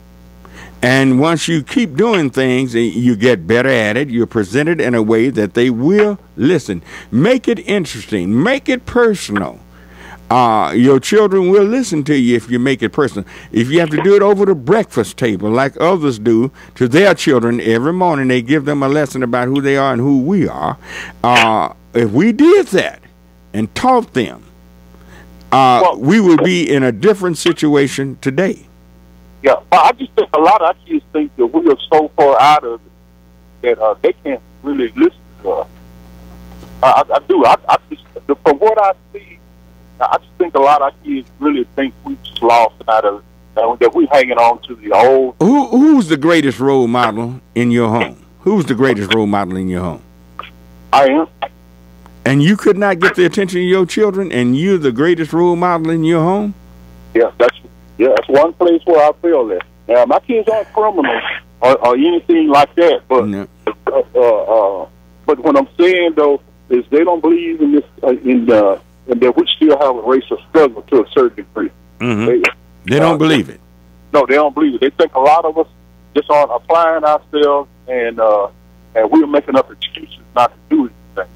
And once you keep doing things, you get better at it. You present it in a way that they will listen. Make it interesting. Make it personal. Uh, your children will listen to you if you make it personal. If you have to do it over the breakfast table like others do to their children every morning, they give them a lesson about who they are and who we are. Uh, if we did that and taught them, uh, well, we would be in a different situation today. Yeah, I just think a lot of our kids think that we are so far out of it that uh, they can't really listen to us. I, I, I do. I, I just, from what I see, I just think a lot of our kids really think we just lost out of it, that we're hanging on to the old. Who, who's the greatest role model in your home? Who's the greatest role model in your home? I am. And you could not get the attention of your children, and you're the greatest role model in your home? Yeah, that's yeah, that's one place where I feel that. Now, my kids aren't criminals or, or anything like that, but no. uh, uh, uh, but what I'm saying though is they don't believe in this uh, in uh, and that we still have a racial struggle to a certain degree. Mm-hmm. They, uh, they don't believe it. No, they don't believe it. They think a lot of us just aren't applying ourselves, and uh, and we're making up excuses not to do anything.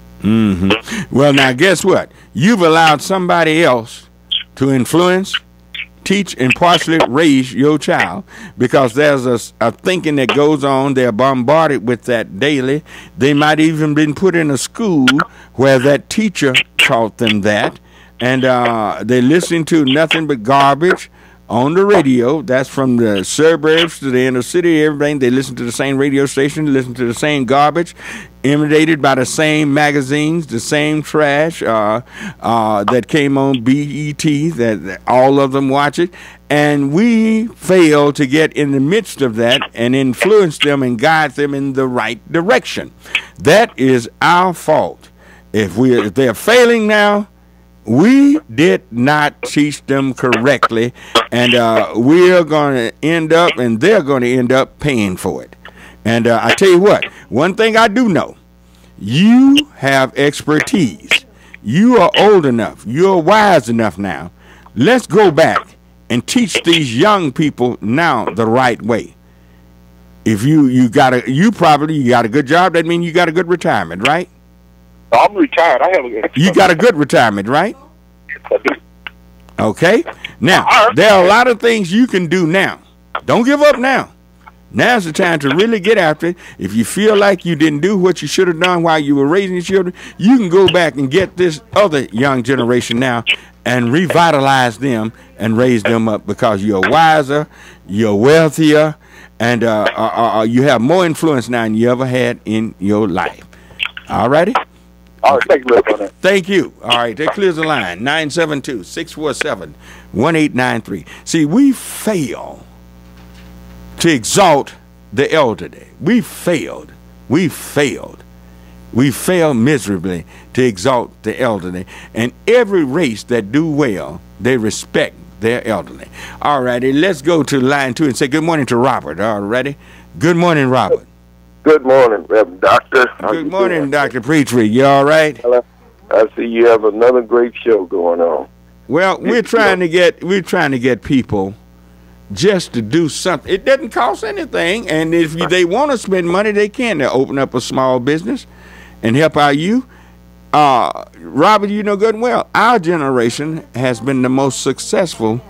Mm-hmm. Well, now guess what? You've allowed somebody else to influence, teach, and partially raise your child, because there's a, a thinking that goes on. They're bombarded with that daily. They might even been put in a school where that teacher taught them that, and uh, they're listening to nothing but garbage on the radio. That's from the suburbs to the inner city, everything. They listen to the same radio station, they listen to the same garbage, imitated by the same magazines, the same trash uh, uh, that came on B E T, that, that all of them watch it. And we fail to get in the midst of that and influence them and guide them in the right direction. That is our fault. If we if they're failing now, we did not teach them correctly, and uh, we're going to end up, and they're going to end up paying for it. And uh, I tell you what, one thing I do know, you have expertise. You are old enough. You're wise enough now. Let's go back and teach these young people now the right way. If you you got a you probably you got a good job, that means you got a good retirement, right? I'm retired. I have a You got a good retirement, right? Okay. Now, there are a lot of things you can do now. Don't give up now. Now's the time to really get after it. If you feel like you didn't do what you should have done while you were raising your children, you can go back and get this other young generation now and revitalize them and raise them up, because you're wiser, you're wealthier, and uh, uh, uh, you have more influence now than you ever had in your life. All righty? All right, thank you, on that. Thank you. All right, that clears the line. nine seven two, six four seven, one eight nine three. See, we fail to exalt the elderly. We failed. We failed. We failed miserably to exalt the elderly. And every race that do well, they respect their elderly. All righty, let's go to line two and say good morning to Robert. All righty. Good morning, Robert. Good morning, Reverend Doctor. How Good morning, doing? Doctor Petrie. You all right? Hello. I see you have another great show going on. Well, we're trying to get we're trying to get people just to do something. It doesn't cost anything, and if you, they want to spend money, they can. They open up a small business and help out you. Uh, Robert, you know good and well, our generation has been the most successful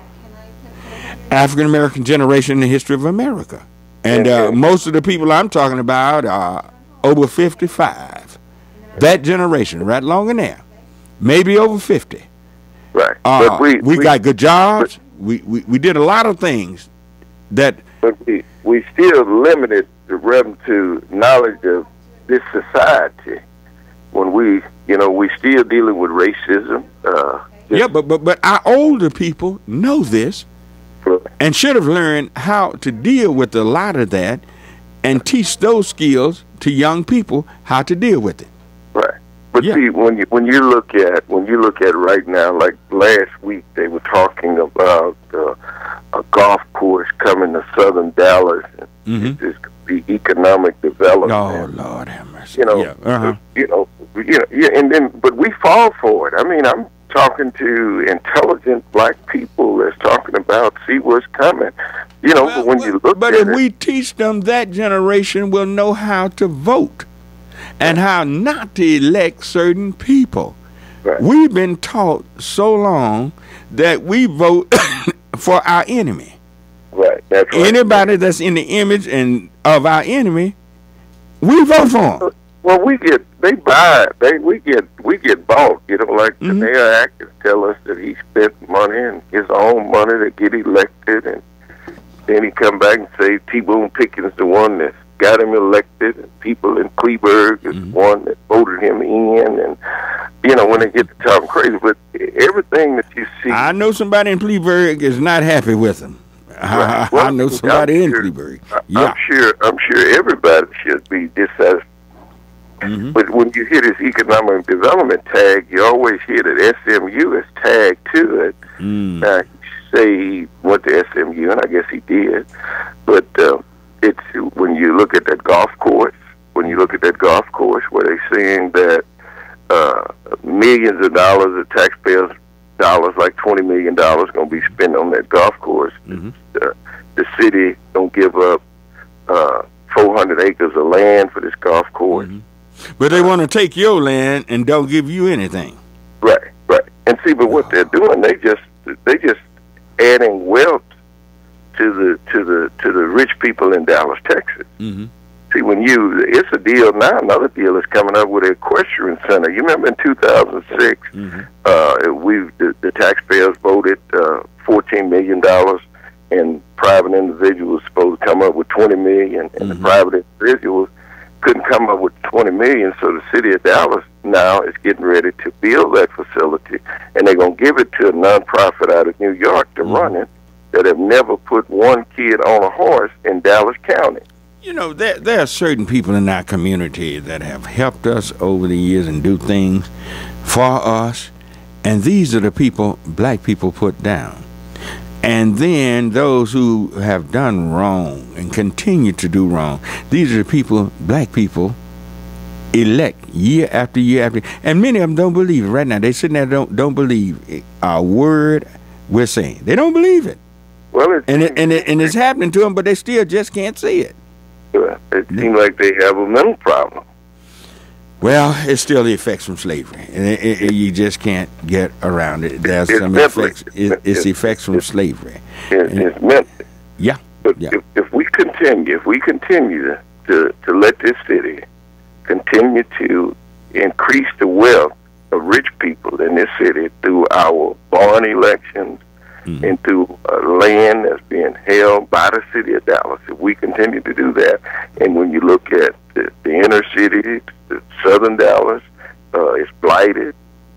African-American generation in the history of America. And uh, most of the people I'm talking about are over fifty-five. That generation, right along in there. Maybe over fifty. Right. Uh, but we, we, we got good jobs. We, we, we did a lot of things that... But we, we still limited the revenue to knowledge of this society. When we, you know, we still dealing with racism. Uh, yeah, but, but, but our older people know this. And should have learned how to deal with a lot of that and teach those skills to young people how to deal with it. Right. But yeah. see, when you when you look at when you look at right now, like last week, they were talking about uh, a golf course coming to Southern Dallas. And mm-hmm. It's the economic development. Oh Lord have mercy. You know, yeah. uh-huh. you know, you know, yeah, and then but we fall for it. I mean, I'm talking to intelligent black people that's talking about see what's coming. You know, well, when well, you look but at if it, we teach them, that generation will know how to vote and how not to elect certain people. Right. We've been taught so long that we vote for our enemy. Right. That's right. Anybody that's in the image and of our enemy, we vote for them. Well, we get they buy it. They we get we get bought. You know, like mm-hmm. the mayor actors tell us that he spent money and his own money to get elected, and then he come back and say T. Boone Pickens the one that got him elected, and people in Kleberg is mm-hmm. one that voted him in, and you know when they get to talking crazy, but everything that you see, I know somebody in Kleberg is not happy with him. Right. I, Well, I know somebody I'm in sure, Kleberg. I, Yeah. I'm sure. I'm sure everybody should be dissatisfied. Mm-hmm. But when you hear this economic development tag, you always hear that S M U is tagged to it. Mm. Now, you say he went to S M U, and I guess he did. But uh, it's when you look at that golf course, when you look at that golf course, where they're saying that uh, millions of dollars of taxpayers' dollars, like twenty million dollars, going to be spent on that golf course. Mm-hmm. Uh, the city don't give up uh, four hundred acres of land for this golf course. Mm-hmm. But they want to take your land and don't give you anything. Right, right. And see, but what they're doing, they just they just adding wealth to the to the to the rich people in Dallas, Texas. Mm-hmm. See, when you it's a deal now. Another deal is coming up with an equestrian center. You remember in two thousand six, mm-hmm. uh, we the, the taxpayers voted uh, fourteen million dollars, and private individuals supposed to come up with twenty million, and mm-hmm. the private individuals couldn't come up with twenty million, so the city of Dallas now is getting ready to build that facility, and they're going to give it to a nonprofit out of New York to mm-hmm. run it that have never put one kid on a horse in Dallas County. You know, there, there are certain people in our community that have helped us over the years and do things for us, and these are the people black people put down. And then those who have done wrong and continue to do wrong, these are the people, black people, elect year after year after. And many of them don't believe it right now. They sitting there don't don't believe a word we're saying. They don't believe it. Well, it and it, and it, and it's happening to them, but they still just can't see it. It seems like they have a mental problem. Well, it's still the effects from slavery, and it, it, it, you just can't get around it. There's it's some mentally, effects. It, it's, it's effects from it's, slavery. It's, it's mental. Yeah. But yeah. If, if we continue, if we continue to to let this city continue to increase the wealth of rich people in this city through our barn elections mm-hmm. and through uh, land that's being held by the city of Dallas, if we continue to do that, and when you look at the, the inner city, the southern Dallas, uh, it's blighted.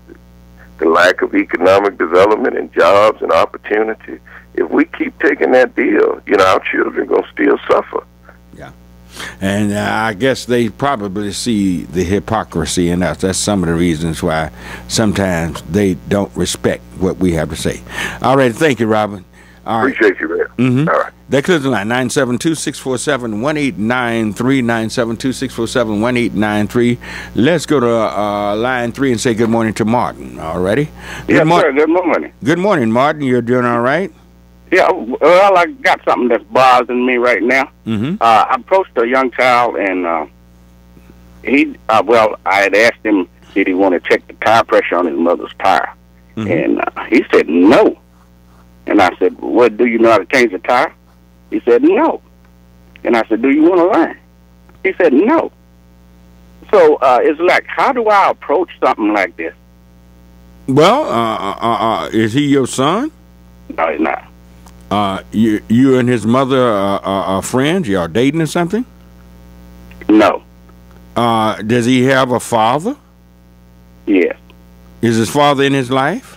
The lack of economic development and jobs and opportunity. If we keep taking that deal, you know, our children are going to still suffer. Yeah. And uh, I guess they probably see the hypocrisy in us. That's some of the reasons why sometimes they don't respect what we have to say. All right. Thank you, Robin. All right. Appreciate you, man. Mm-hmm. All right. That clears the line, nine seven two, six four seven, one eight nine three, nine seven two, six four seven, one eight nine three. Let's go to uh, line three and say good morning to Martin. All righty? Yes, sir. Good morning. Good morning, Martin. You're doing all right? Yeah, well, I got something that's bothering me right now. Mm-hmm. Uh, I approached a young child, and uh, he, uh, well, I had asked him, did he want to check the tire pressure on his mother's tire? Mm-hmm. And uh, he said no. And I said, well, do you know how to change the tire? He said no. And I said, do you want to learn? He said no. So uh, it's like, how do I approach something like this? Well, uh, uh, uh, is he your son? No, he's not. Uh, you, you and his mother uh, are, are friends? Y'all dating or something? No. Uh, does he have a father? Yes. Is his father in his life?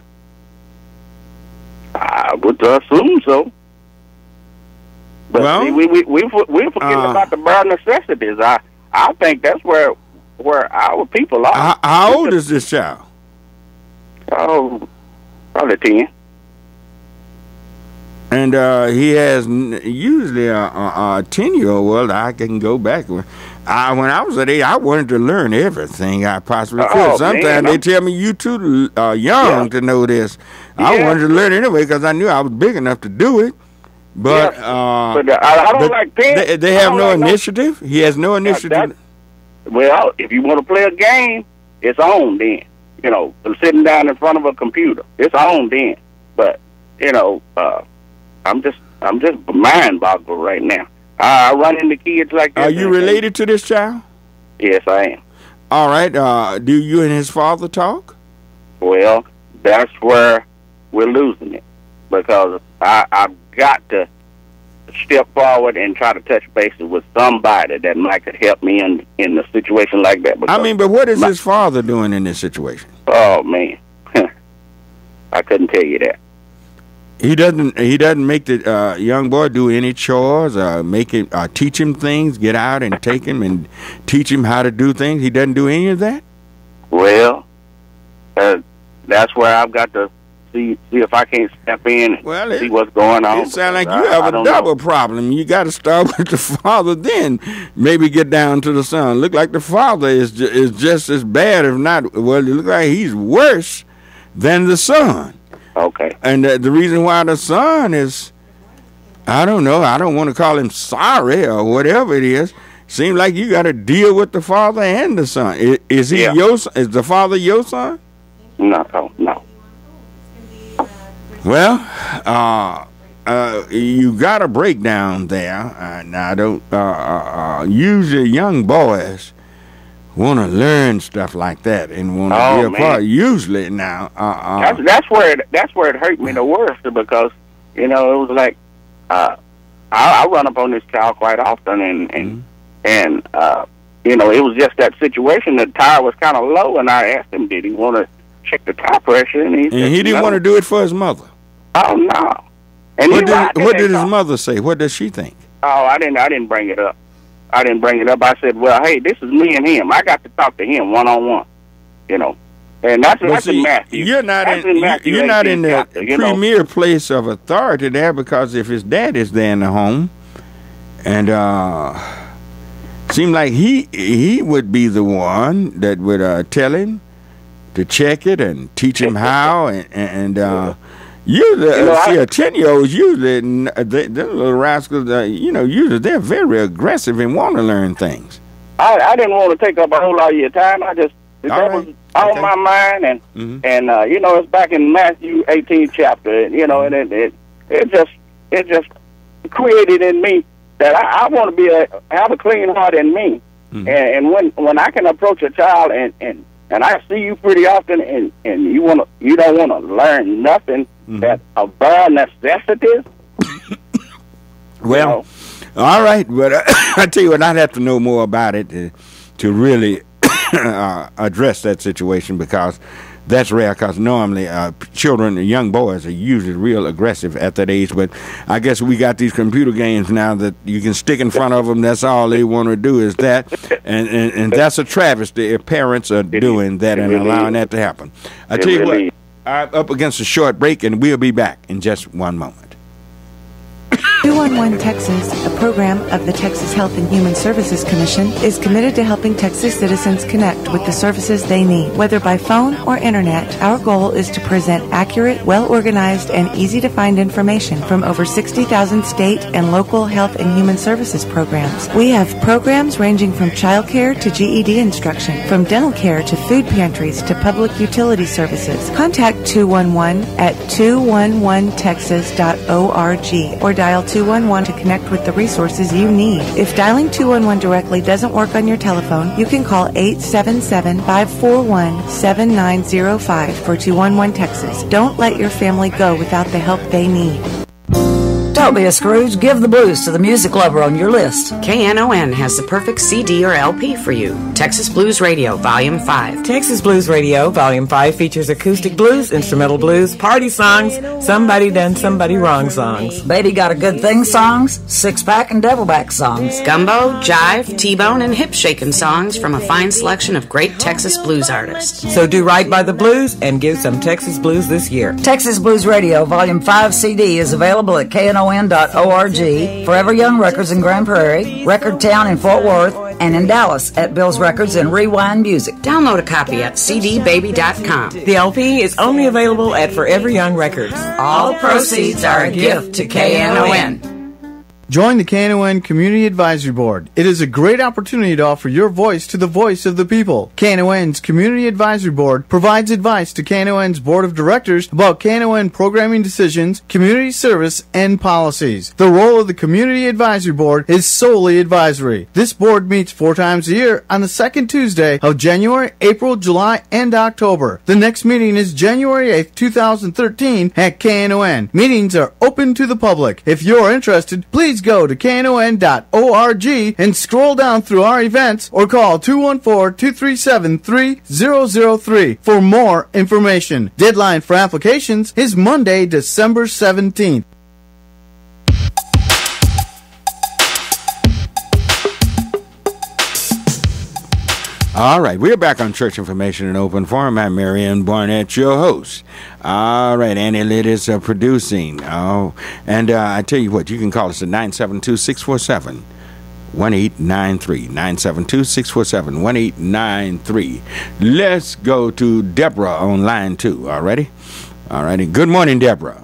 I would assume so. But well, see, we we we we're forgetting uh, about the bare necessities. I I think that's where where our people are. How, how old is this child? Oh, probably ten. And uh, he has n- usually a, a, a ten-year-old. Well, I can go back. I, when I was at eight, I wanted to learn everything I possibly could. Oh, Sometimes man, they I'm... tell me you too uh, young yeah. to know this. I yeah. wanted to learn anyway because I knew I was big enough to do it. But, yeah. uh, but uh, I, I don't but like parents. They, they have no like initiative? No... He has no initiative? Uh, that, well, if you want to play a game, it's on then. You know, sitting down in front of a computer, it's on then. But, you know, uh, I'm just I'm just mind boggled right now. I, I run into kids like this. Are you related to this child? Yes, I am. All right. Uh, do you and his father talk? Well, that's where we're losing it. Because I, I've got to step forward and try to touch bases with somebody that might could help me in in a situation like that. I mean, but what is my, his father doing in this situation? Oh, man. I couldn't tell you that. He doesn't. He doesn't make the uh, young boy do any chores, uh, make him, uh, teach him things. Get out and take him and teach him how to do things. He doesn't do any of that. Well, uh, that's where I've got to see see if I can't step in and well, it, see what's going on. It sounds like I, you have I a double know. problem. You got to start with the father, then maybe get down to the son. Look like the father is ju- is just as bad, if not. Well, it looks like he's worse than the son. Okay. And uh, the reason why the son is, I don't know, I don't want to call him sorry or whatever it is. Seems like you got to deal with the father and the son. Is, is he yeah. your? Is the father your son? No, no, no. Well, uh, uh, you got a breakdown there. Uh, now, I don't. Uh, uh, usually, young boys want to learn stuff like that and want to oh, be a man. part. Usually, now, uh, uh, that's that's where it, that's where it hurt me the worst because you know it was like uh, I, I run up on this child quite often and and mm-hmm. and uh, you know it was just that situation. The tire was kind of low, and I asked him, did he want to check the tire pressure? And he and said, he didn't no. want to do it for his mother. Oh no! And what he did, what did his car. mother say? What does she think? Oh, I didn't. I didn't bring it up. I didn't bring it up. I said, "Well, hey, this is me and him. I got to talk to him one on one." You know, and that's, Well, that's see, in Matthew. You're not that's in. in Matthew You're not in the chapter, you premier know? place of authority there because if his dad is there in the home, and uh, seemed like he he would be the one that would uh, tell him to check it and teach him how and and. Uh, Usually, You know, uh, see, I- a ten-year-old usually, n- they, them little rascals, uh, you know, usually they're very aggressive and want to learn things. I, I didn't want to take up a whole lot of your time. I just that All right. was on Okay. my mind, and Mhm. and uh, you know, it's back in Matthew eighteenth chapter, and, you know, and it it, it just it just created in me that I, I want to be a have a clean heart in me, Mhm. and, and when when I can approach a child and and and I see you pretty often, and and you want to you don't want to learn nothing Mhm. that are bare necessities. Well, all right, but uh, I tell you what, I'd have to know more about it to, to really uh, address that situation because that's rare. Because normally, uh, children, young boys, are usually real aggressive at that age. But I guess we got these computer games now that you can stick in front of them. That's all they want to do is that, and and, and that's a travesty if parents are doing that and allowing that to happen. I tell you what, I'm up against a short break, and we'll be back in just one moment. two one one Texas, a program of the Texas Health and Human Services Commission, is committed to helping Texas citizens connect with the services they need, whether by phone or internet. Our goal is to present accurate, well-organized, and easy-to-find information from over sixty thousand state and local health and human services programs. We have programs ranging from child care to G E D instruction, from dental care to food pantries to public utility services. Contact two one one at two one one texas dot org or dial two one one to connect with the resources you need. If dialing two one one directly doesn't work on your telephone, you can call eight seven seven, five four one, seven nine zero five for two one one Texas. Don't let your family go without the help they need. Don't be a Scrooge. Give the blues to the music lover on your list. K N O N has the perfect C D or L P for you. Texas Blues Radio, Volume five. Texas Blues Radio, Volume five features acoustic blues, instrumental blues, party songs, somebody done somebody wrong songs. Baby Got a Good Thing songs, six-pack and devilback songs. Gumbo, jive, T-bone, and hip-shaking songs from a fine selection of great Texas blues artists. So do right by the blues and give some Texas blues this year. Texas Blues Radio, Volume five C D is available at K N O N dot org, Forever Young Records in Grand Prairie, Record Town in Fort Worth, and in Dallas at Bill's Records and Rewind Music. Download a copy at c d baby dot com. The L P is only available at Forever Young Records. All proceeds are a gift to K N O N. Join the K N O N Community Advisory Board. It is a great opportunity to offer your voice to the voice of the people. K N O N's Community Advisory Board provides advice to K N O N's Board of Directors about K N O N programming decisions, community service, and policies. The role of the Community Advisory Board is solely advisory. This board meets four times a year on the second Tuesday of January, April, July, and October. The next meeting is January eighth, two thousand thirteen at K N O N. Meetings are open to the public. If you're interested, please go to K N O N dot org and scroll down through our events or call two one four, two three seven, three zero zero three for more information. Deadline for applications is Monday, December seventeenth. All right, we're back on Church Information and Open Forum. I'm Marion Barnett, your host. All right, Annie Litt is uh, producing. Oh, and uh, I tell you what, you can call us at nine seven two, six four seven, one eight nine three. nine seven two, six four seven, one eight nine three. Let's go to Deborah on line two. All righty? All righty. Good morning, Deborah.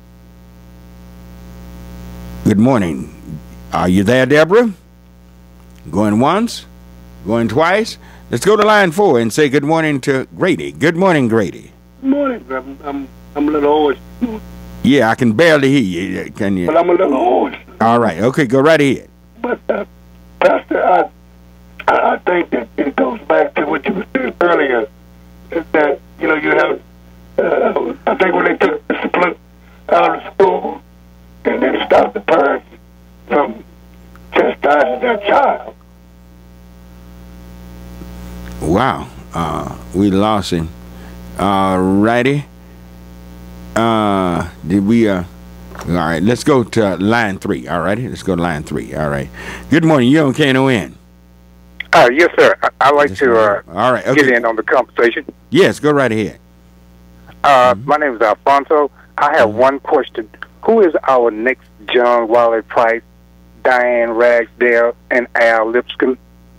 Good morning. Are you there, Deborah? Going once? Going twice? Let's go to line four and say good morning to Grady. Good morning, Grady. Good morning. I'm, I'm, I'm a little hoarse. Yeah, I can barely hear you. Can you? But I'm a little hoarse. All right. Okay, go right ahead. But, uh, Pastor, I, I think that it goes back to what you were saying earlier, is that, you know, you have, uh, I think when they took discipline out of school and then stopped the parents from chastising their child. Wow. Uh, we lost him. All righty. Uh, did we, uh, all right, let's go to line three. All righty. Let's go to line three. All right. Good morning. You're on K N O N. Uh, yes, sir. I, I'd like Yes, to uh, all right. Okay. get in on the conversation. Yes, go right ahead. Uh, My name is Alfonso. I have one question. Who is our next John Wiley Price, Diane Ragsdale, and Al Lipscomb?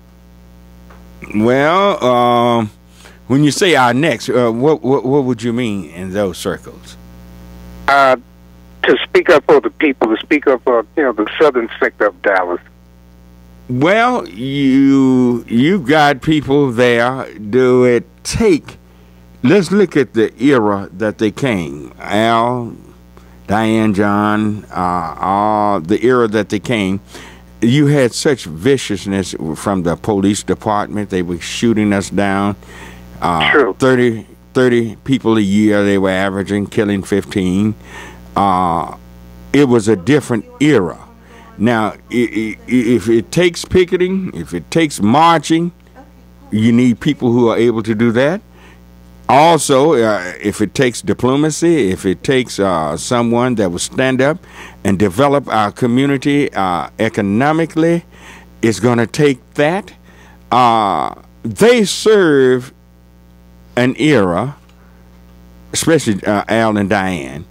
Well, um, when you say our next, uh, what, what what would you mean in those circles? Uh, to speak up for the people, to speak up for, you know, the southern sector of Dallas. Well, you you got people there. Do it take? Let's look at the era that they came. Al, Diane, John, uh, all the era that they came. You had such viciousness from the police department. They were shooting us down. Uh, True. thirty, thirty people a year they were averaging, killing fifteen. Uh, it was a different era. Now, if it takes picketing, if it takes marching, you need people who are able to do that. Also, uh, if it takes diplomacy, if it takes uh, someone that will stand up and develop our community uh, economically, it's going to take that. Uh, they serve an era, especially uh, Al and Diane,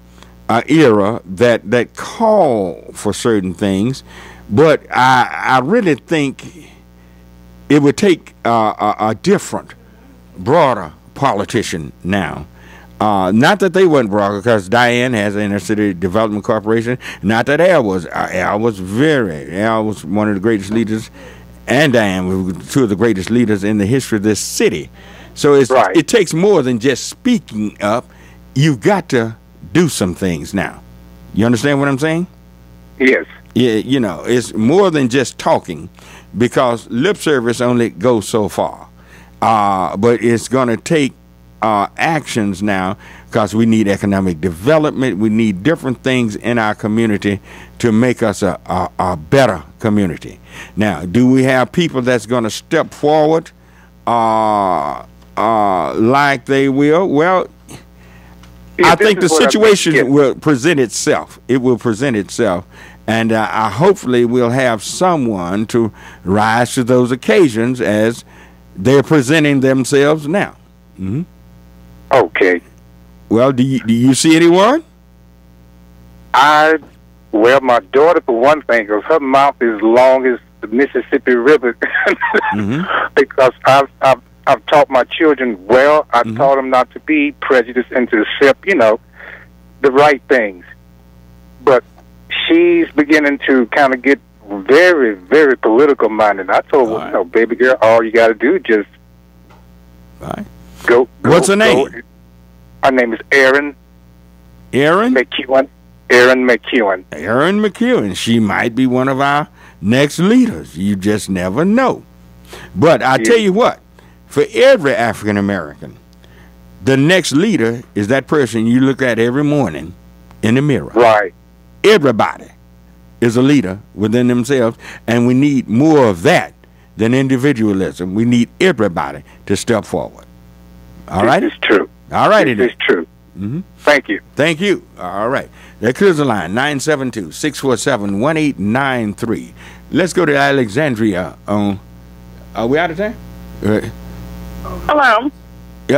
uh, era that that call for certain things, but I I really think it would take uh, a, a different, broader politician now. Uh, not that they weren't broad, because Diane has an inner city development corporation. Not that Al was. Uh, Al was very. Al was one of the greatest leaders, and Diane were two of the greatest leaders in the history of this city. So it's, right. it takes more than just speaking up. You've got to do some things now. You understand what I'm saying? Yes. Yeah, you know, it's more than just talking, because lip service only goes so far. Uh, but it's going to take uh, actions now, because we need economic development. We need different things in our community to make us a, a, a better community. Now, do we have people that's going to step forward uh, uh, like they will? Well, Yeah, I think the situation think, yeah. will present itself. It will present itself. And uh, I hopefully we'll have someone to rise to those occasions as they're presenting themselves now. Mm-hmm. Okay. Well, do you, do you see anyone? I, well, my daughter, for one thing, because her mouth is long as the Mississippi River. mm-hmm. Because I've, I've I've taught my children well. I've mm-hmm. taught them not to be prejudiced and to accept, you know, the right things. But she's beginning to kind of get very, very political minded. I told her, right. you know, baby girl, all you got to do is just right. go, go. What's her name? Go. Her name is Erin. Erin? McEwen. Erin McEwen. Erin McEwen. She might be one of our next leaders. You just never know. But I yeah. tell you what. For every African American, the next leader is that person you look at every morning in the mirror. Right. Everybody is a leader within themselves, and we need more of that than individualism. We need everybody to step forward. All right? This is true. All righty. This is true. Mm-hmm. Thank you. Thank you. All right. That clears the line, nine seven two, six four seven, one eight nine three. Let's go to Alexandria. Um, are we out of time? Uh, Hello. Yeah.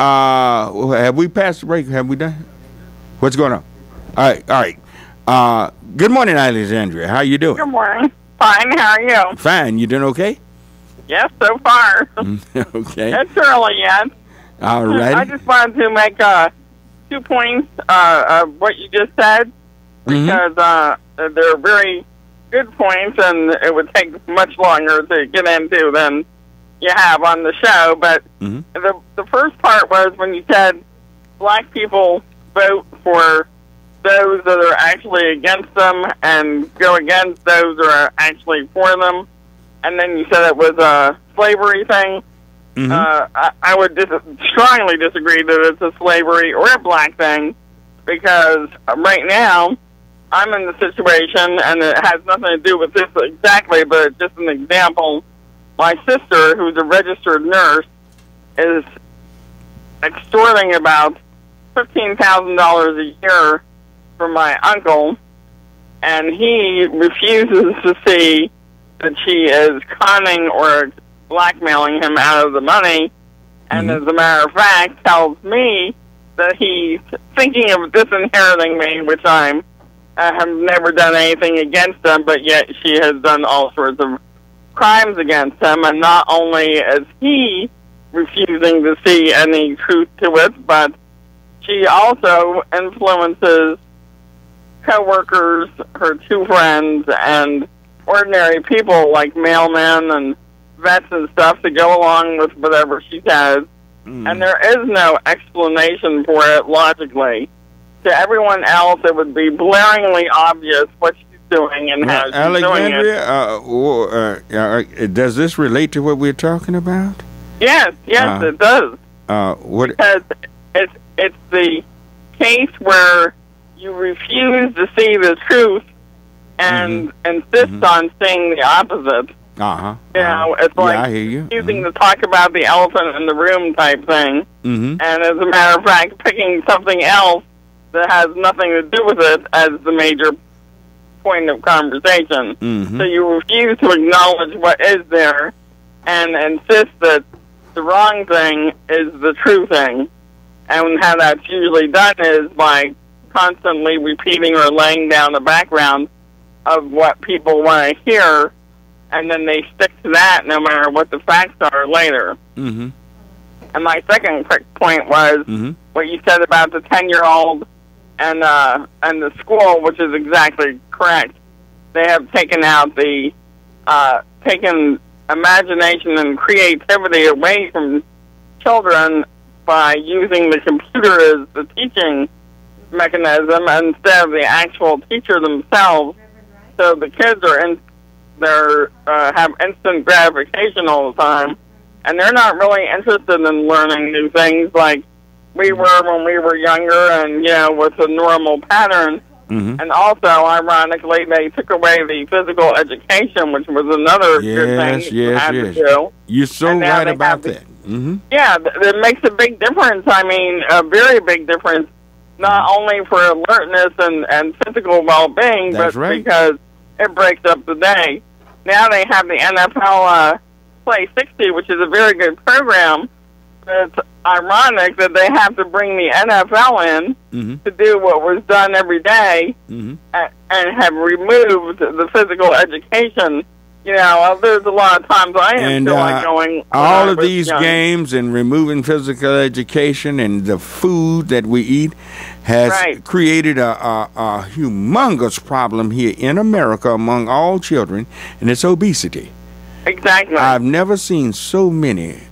Uh, have we passed the break? Have we done? What's going on? All right. All right. Uh, good morning, Alexandria. How you doing? Good morning. Fine. How are you? Fine. You doing okay? Yes, so far. Okay. It's early yet. All right. I just wanted to make uh, two points uh, of what you just said, because mm-hmm. uh, they're very good points, and it would take much longer to get into than you have on the show. But mm-hmm. the the first part was when you said black people vote for those that are actually against them and go against those that are actually for them, and then you said it was a slavery thing. Mm-hmm. uh, I, I would dis- strongly disagree that it's a slavery or a black thing, because right now I'm in the situation, and it has nothing to do with this exactly, but just an example. My sister, who's a registered nurse, is extorting about fifteen thousand dollars a year from my uncle, and he refuses to see that she is conning or blackmailing him out of the money, and mm-hmm. as a matter of fact, tells me that he's thinking of disinheriting me, which I'm, I have never done anything against him, but yet she has done all sorts of crimes against him, and not only is he refusing to see any truth to it, but she also influences co-workers, her two friends, and ordinary people like mailmen and vets and stuff to go along with whatever she says. Mm. And there is no explanation for it logically. To everyone else, it would be blaringly obvious what she's doing and how she's Alexandria, doing it. Uh, or, uh, uh, does this relate to what we're talking about? Yes, yes, uh, it does. Uh, what? Because it's it's the case where you refuse to see the truth and mm-hmm. insist mm-hmm. on seeing the opposite. Uh-huh. You know, it's like yeah, I hear you. refusing mm-hmm. to talk about the elephant in the room type thing. Mm-hmm. And as a matter of fact, picking something else that has nothing to do with it as the major point of conversation. Mm-hmm. So you refuse to acknowledge what is there and insist that the wrong thing is the true thing. And how that's usually done is by constantly repeating or laying down the background of what people want to hear, and then they stick to that no matter what the facts are later. Mm-hmm. And my second quick point was mm-hmm. what you said about the ten-year-old and uh, and the school, which is exactly correct. They have taken out the uh, taken imagination and creativity away from children by using the computer as the teaching mechanism instead of the actual teacher themselves. So the kids are in, they're uh, have instant gratification all the time, and they're not really interested in learning new things like we were when we were younger, and you know, with a normal pattern. Mm-hmm. And also, ironically, they took away the physical education, which was another Yes, good thing that you yes, had yes. to do. You're so And now right they about have the- that. Mm-hmm. Yeah, th- it makes a big difference. I mean, a very big difference, not only for alertness and, and physical well-being, That's but right. because it breaks up the day. Now they have the N F L uh, Play sixty, which is a very good program. It's ironic that they have to bring the N F L in Mm-hmm. to do what was done every day Mm-hmm. and, and have removed the physical education. You know, there's a lot of times I am And still uh, like going. when all I of was these young. games and removing physical education and the food that we eat has Right. created a, a, a humongous problem here in America among all children, and it's obesity. Exactly. I've never seen so many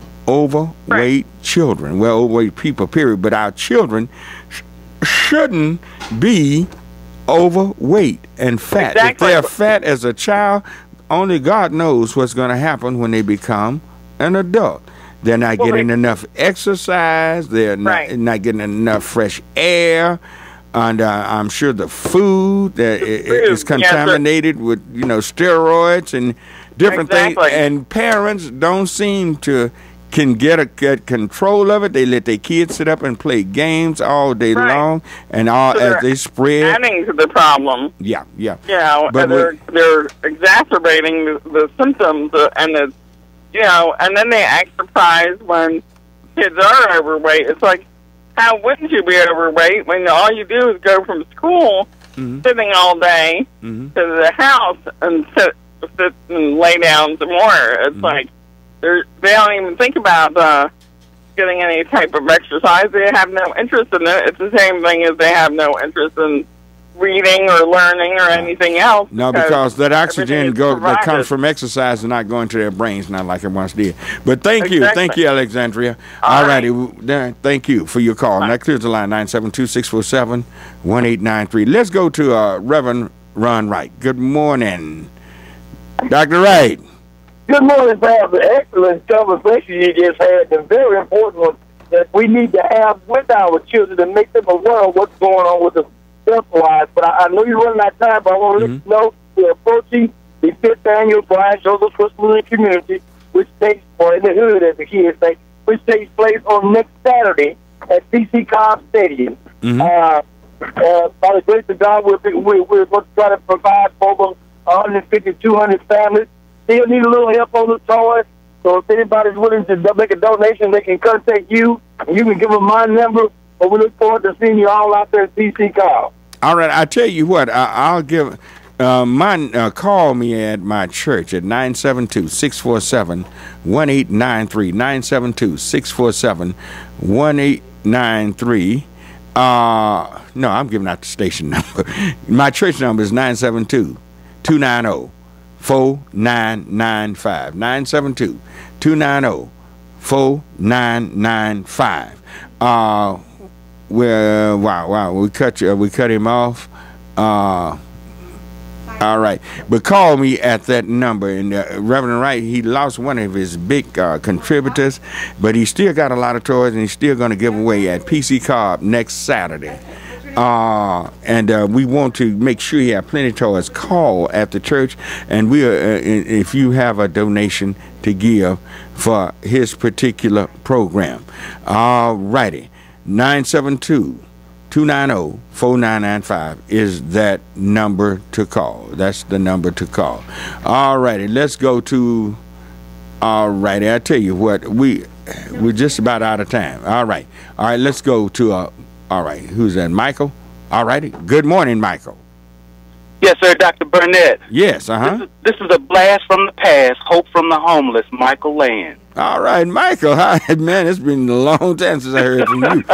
overweight children. Well, overweight people, period. But our children sh- shouldn't be overweight and fat. Exactly. If they're fat as a child, only God knows what's going to happen when they become an adult. They're not Well, getting they- enough exercise. They're not, Right. not getting enough fresh air. And uh, I'm sure the food that i- i- food, is yes, sir. contaminated with, you know, steroids and different Exactly. things. And parents don't seem to can get a get control of it. They let their kids sit up and play games all day Right. long, and all So as they're they spread. adding to the problem. Yeah, yeah. You know, But and they're they're exacerbating the, the symptoms, uh, and the, you know, and then they act surprised when kids are overweight. It's like, how wouldn't you be overweight when all you do is go from school, Mhm. sitting all day, Mhm. to the house and sit, sit and lay down some more? It's Mhm. like they're, they don't even think about uh, getting any type of exercise. They have no interest in it. It's the same thing as they have no interest in reading or learning or anything else. No, because that oxygen everything is go, that provided. comes from exercise and not going to their brains, not like it once did. But thank you. Exactly. Thank you, Alexandria. All righty. Thank you for your call. And that clears the line, nine seven two, six four seven, one eight nine three. Let's go to uh, Reverend Ron Wright. Good morning. Doctor Wright. Good morning, Pastor. Excellent conversation you just had, and very important one that we need to have with our children to make them aware of what's going on with us health-wise. But I, I know you're running out of time, but I want to let you know we're approaching the fifth annual Brian Joseph Christmas Community, which takes, or in the hood, as the kids say, which takes place on next Saturday at P C Cobb Stadium. Mm-hmm. Uh, uh, by the grace of God, we're, we're, we're going to try to provide for over one hundred fifty, two hundred families. Still need a little help on the toys. So if anybody's willing to do- make a donation, they can contact you. And you can give them my number. But we look forward to seeing you all out there at P C Cobb. All right. I tell you what, I, I'll give. Uh, my, uh, call me at my church at nine seven two, six four seven, one eight nine three. nine seven two, six four seven, one eight nine three. Uh, no, I'm giving out the station number. My church number is nine seven two, two nine zero, four nine nine five. nine seven two, two nine zero, four nine nine five. Uh, well, wow, wow, we cut you, we cut him off. Uh, all right, but call me at that number. And uh, Reverend Wright, he lost one of his big uh, contributors, but he still got a lot of toys, and he's still going to give away at P C Cobb next Saturday. Uh, and uh, we want to make sure you have plenty of toys. Call at the church, and we, uh, if you have a donation to give for his particular program. All righty, nine seven two, two nine zero, four nine nine five is that number to call. That's the number to call. All righty, let's go to. All righty, I tell you what, we we're just about out of time. All right, all right, let's go to. Uh, all right, who's that? Michael. All righty. Good morning, Michael. Yes, sir, Doctor Barnett. Yes, uh-huh. This is, this is a blast from the past, hope from the homeless, Michael Land. All right, Michael. Hi, man, it's been a long time since I heard from you.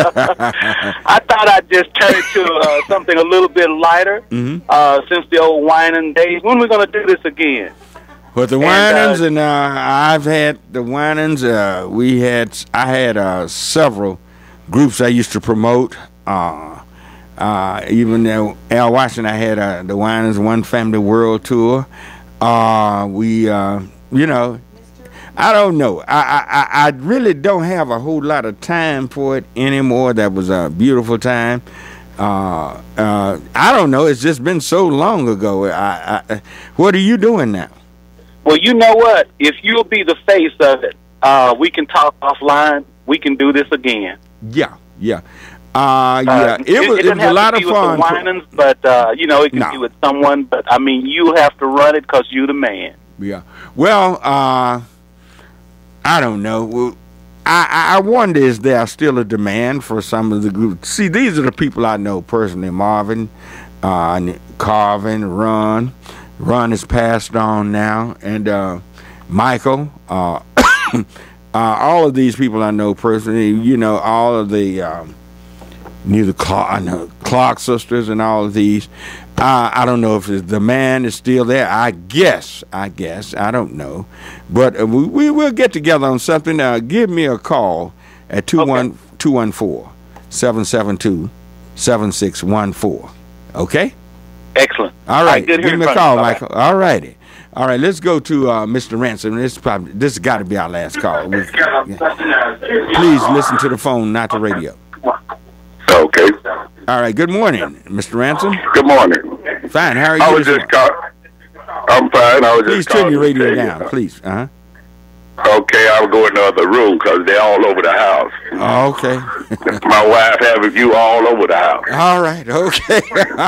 I thought I'd just turn it to uh, something a little bit lighter Mm-hmm. uh, since the old whining days. When are we going to do this again? But the whinings, and, uh, and uh, I've had the whinings. Uh, we had, I had uh, several groups I used to promote. Uh, uh, even uh, Al Washington, I had uh, the whinings One Family World Tour. Uh, we, uh, you know, I don't know. I, I I really don't have a whole lot of time for it anymore. That was a beautiful time. Uh, uh, I don't know. It's just been so long ago. I, I, what are you doing now? Well, you know what? If you'll be the face of it, uh, we can talk offline. We can do this again. Yeah, yeah. Uh, yeah, uh, it, it was, it, it was a lot of fun. With the whinings, but, uh, you know, it can no. be with someone. But, I mean, you have to run it because you're the man. Yeah. Well, uh, I don't know. Well, I, I wonder, is there still a demand for some of the groups? See, these are the people I know personally. Marvin, uh, Carvin, Ron. Ron is passed on now, and uh, Michael, uh, uh, all of these people I know personally, you know, all of the um, neither Clark, I know, Clark sisters and all of these. Uh, I don't know if the demand is still there. I guess, I guess, I don't know, but uh, we, we will get together on something. Uh, give me a call at two one two one four seven seven two seven six one four. Okay. Excellent. All right, Good give me a call, Michael. All righty. All right, let's go to uh, Mister Ransom. This is probably this has got to be our last call. We, yeah. Please listen to the phone, not the radio. Okay. All right. Good morning, Mister Ransom. Good morning. Fine. How are you? I was just call- I'm fine. I was please just turn your radio down, you. please. Uh huh. Okay, I'll go in the other room because they're all over the house. Oh, okay. My wife having you all over the house. All right. Okay.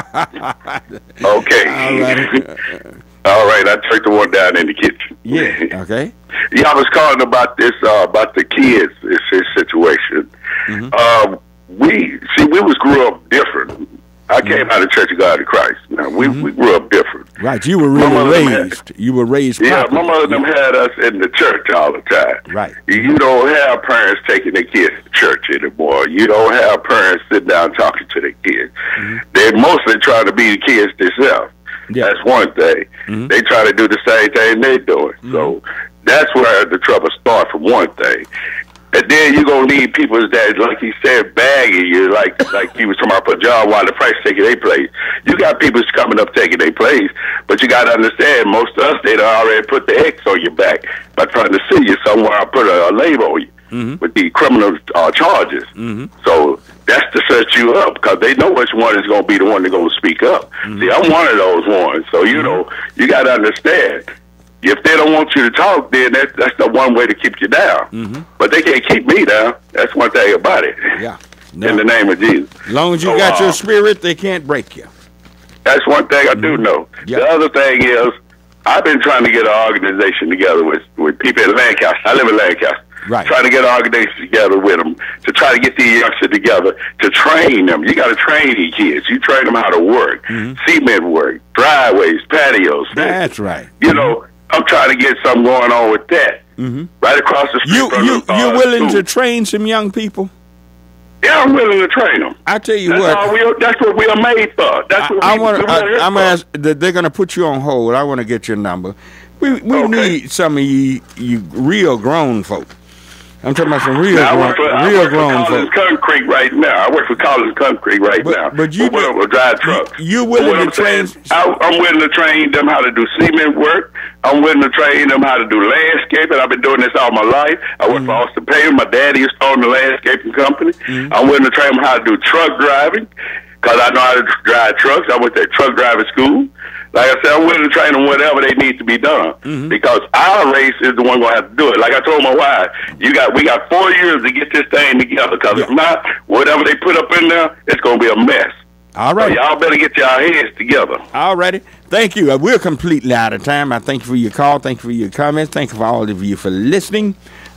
Okay. All right. All right. I took the one down in the kitchen. Yeah. Okay. Yeah, I was calling about this uh, about the kids. This, this situation. Mm-hmm. Um, we see we was grew up different. I came mm-hmm. out of Church of God in Christ. Now we mm-hmm. we grew up different. Right, you were really raised. Had, you were raised. Yeah, properly. my mother them yeah. had us in the church all the time. Right. You don't have parents taking their kids to church anymore. You don't have parents sitting down talking to their kids. Mm-hmm. They're mostly trying to be the kids themselves. Yeah. That's one thing. Mm-hmm. They try to do the same thing they're doing. Mm-hmm. So that's where the trouble starts, for one thing. And then you're going to need people that, like he said, bagging you, like like he was talking about for a job while the price taking their place. You got people coming up taking their place, but you got to understand, most of us, they done already put the X on your back by trying to see you somewhere. I put a, a label on you mm-hmm. with the criminal uh, charges. Mm-hmm. So that's to set you up because they know which one is going to be the one that's going to speak up. Mm-hmm. See, I'm one of those ones. So, you know, you got to understand. If they don't want you to talk, then that, that's the one way to keep you down. Mm-hmm. But they can't keep me down. That's one thing about it. Yeah. No. In the name of Jesus. As long as you so, got uh, your spirit, they can't break you. That's one thing I do know. Yeah. The other thing is, I've been trying to get an organization together with, with people in Lancaster. I live in Lancaster. Right. Trying to get an organization together with them to try to get these youngsters together to train them. You got to train these kids. You train them how to work, mm-hmm. cement work, driveways, patios. That's right. You mm-hmm. know, I'm trying to get something going on with that. Mm-hmm. Right across the street. You from you the, uh, you're willing school. to train some young people? Yeah, I'm willing to train them. I tell you that's what. All we are, that's what we are made for. That's what I, we, I want. we I, I'm ask. They're going to put you on hold. I want to get your number. We we okay. need some of you you real grown folk. I'm talking about some real now, grown, I work for, real I work grown for Collins folk. Concrete right now. I work for Collins Concrete right but, now. But you will drive trucks. You willing to train? Saying, I, I'm willing to train them how to do cement work. I'm willing to train them how to do landscaping. I've been doing this all my life. I work mm-hmm. for Austin Payne. My daddy is owning the landscaping company. Mm-hmm. I'm willing to train them how to do truck driving because I know how to drive trucks. I went to truck driving school. Like I said, I'm willing to train them whatever they need to be done mm-hmm. because our race is the one going to have to do it. Like I told my wife, you got we got four years to get this thing together because yeah. if not, whatever they put up in there, it's going to be a mess. All right. So y'all better get your heads together. All righty. Thank you. We're completely out of time. I thank you for your call. Thank you for your comments. Thank you for all of you for listening.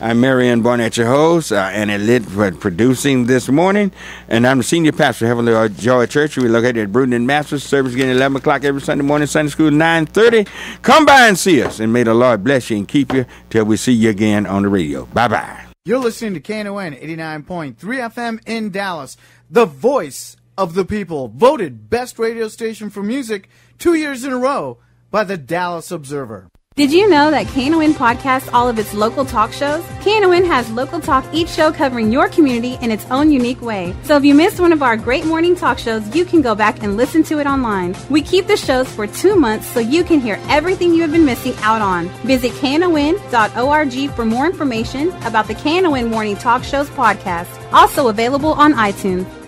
I'm Marion Barnett, your host, uh, and Lit for producing this morning. And I'm the senior pastor of Heavenly Joy Church. We're located at Bruton and Masters. Service getting eleven o'clock every Sunday morning. Sunday school nine thirty. Come by and see us, and may the Lord bless you and keep you till we see you again on the radio. Bye bye. You're listening to K N O N eighty-nine point three F M in Dallas, the voice of the people, voted best radio station for music two years in a row by the Dallas Observer. Did you know that K N O N podcasts all of its local talk shows? K N O N has local talk, each show covering your community in its own unique way. So if you missed one of our great morning talk shows, you can go back and listen to it online. We keep the shows for two months so you can hear everything you have been missing out on. Visit K N O N dot org for more information about the K N O N Morning Talk Shows podcast, also available on iTunes.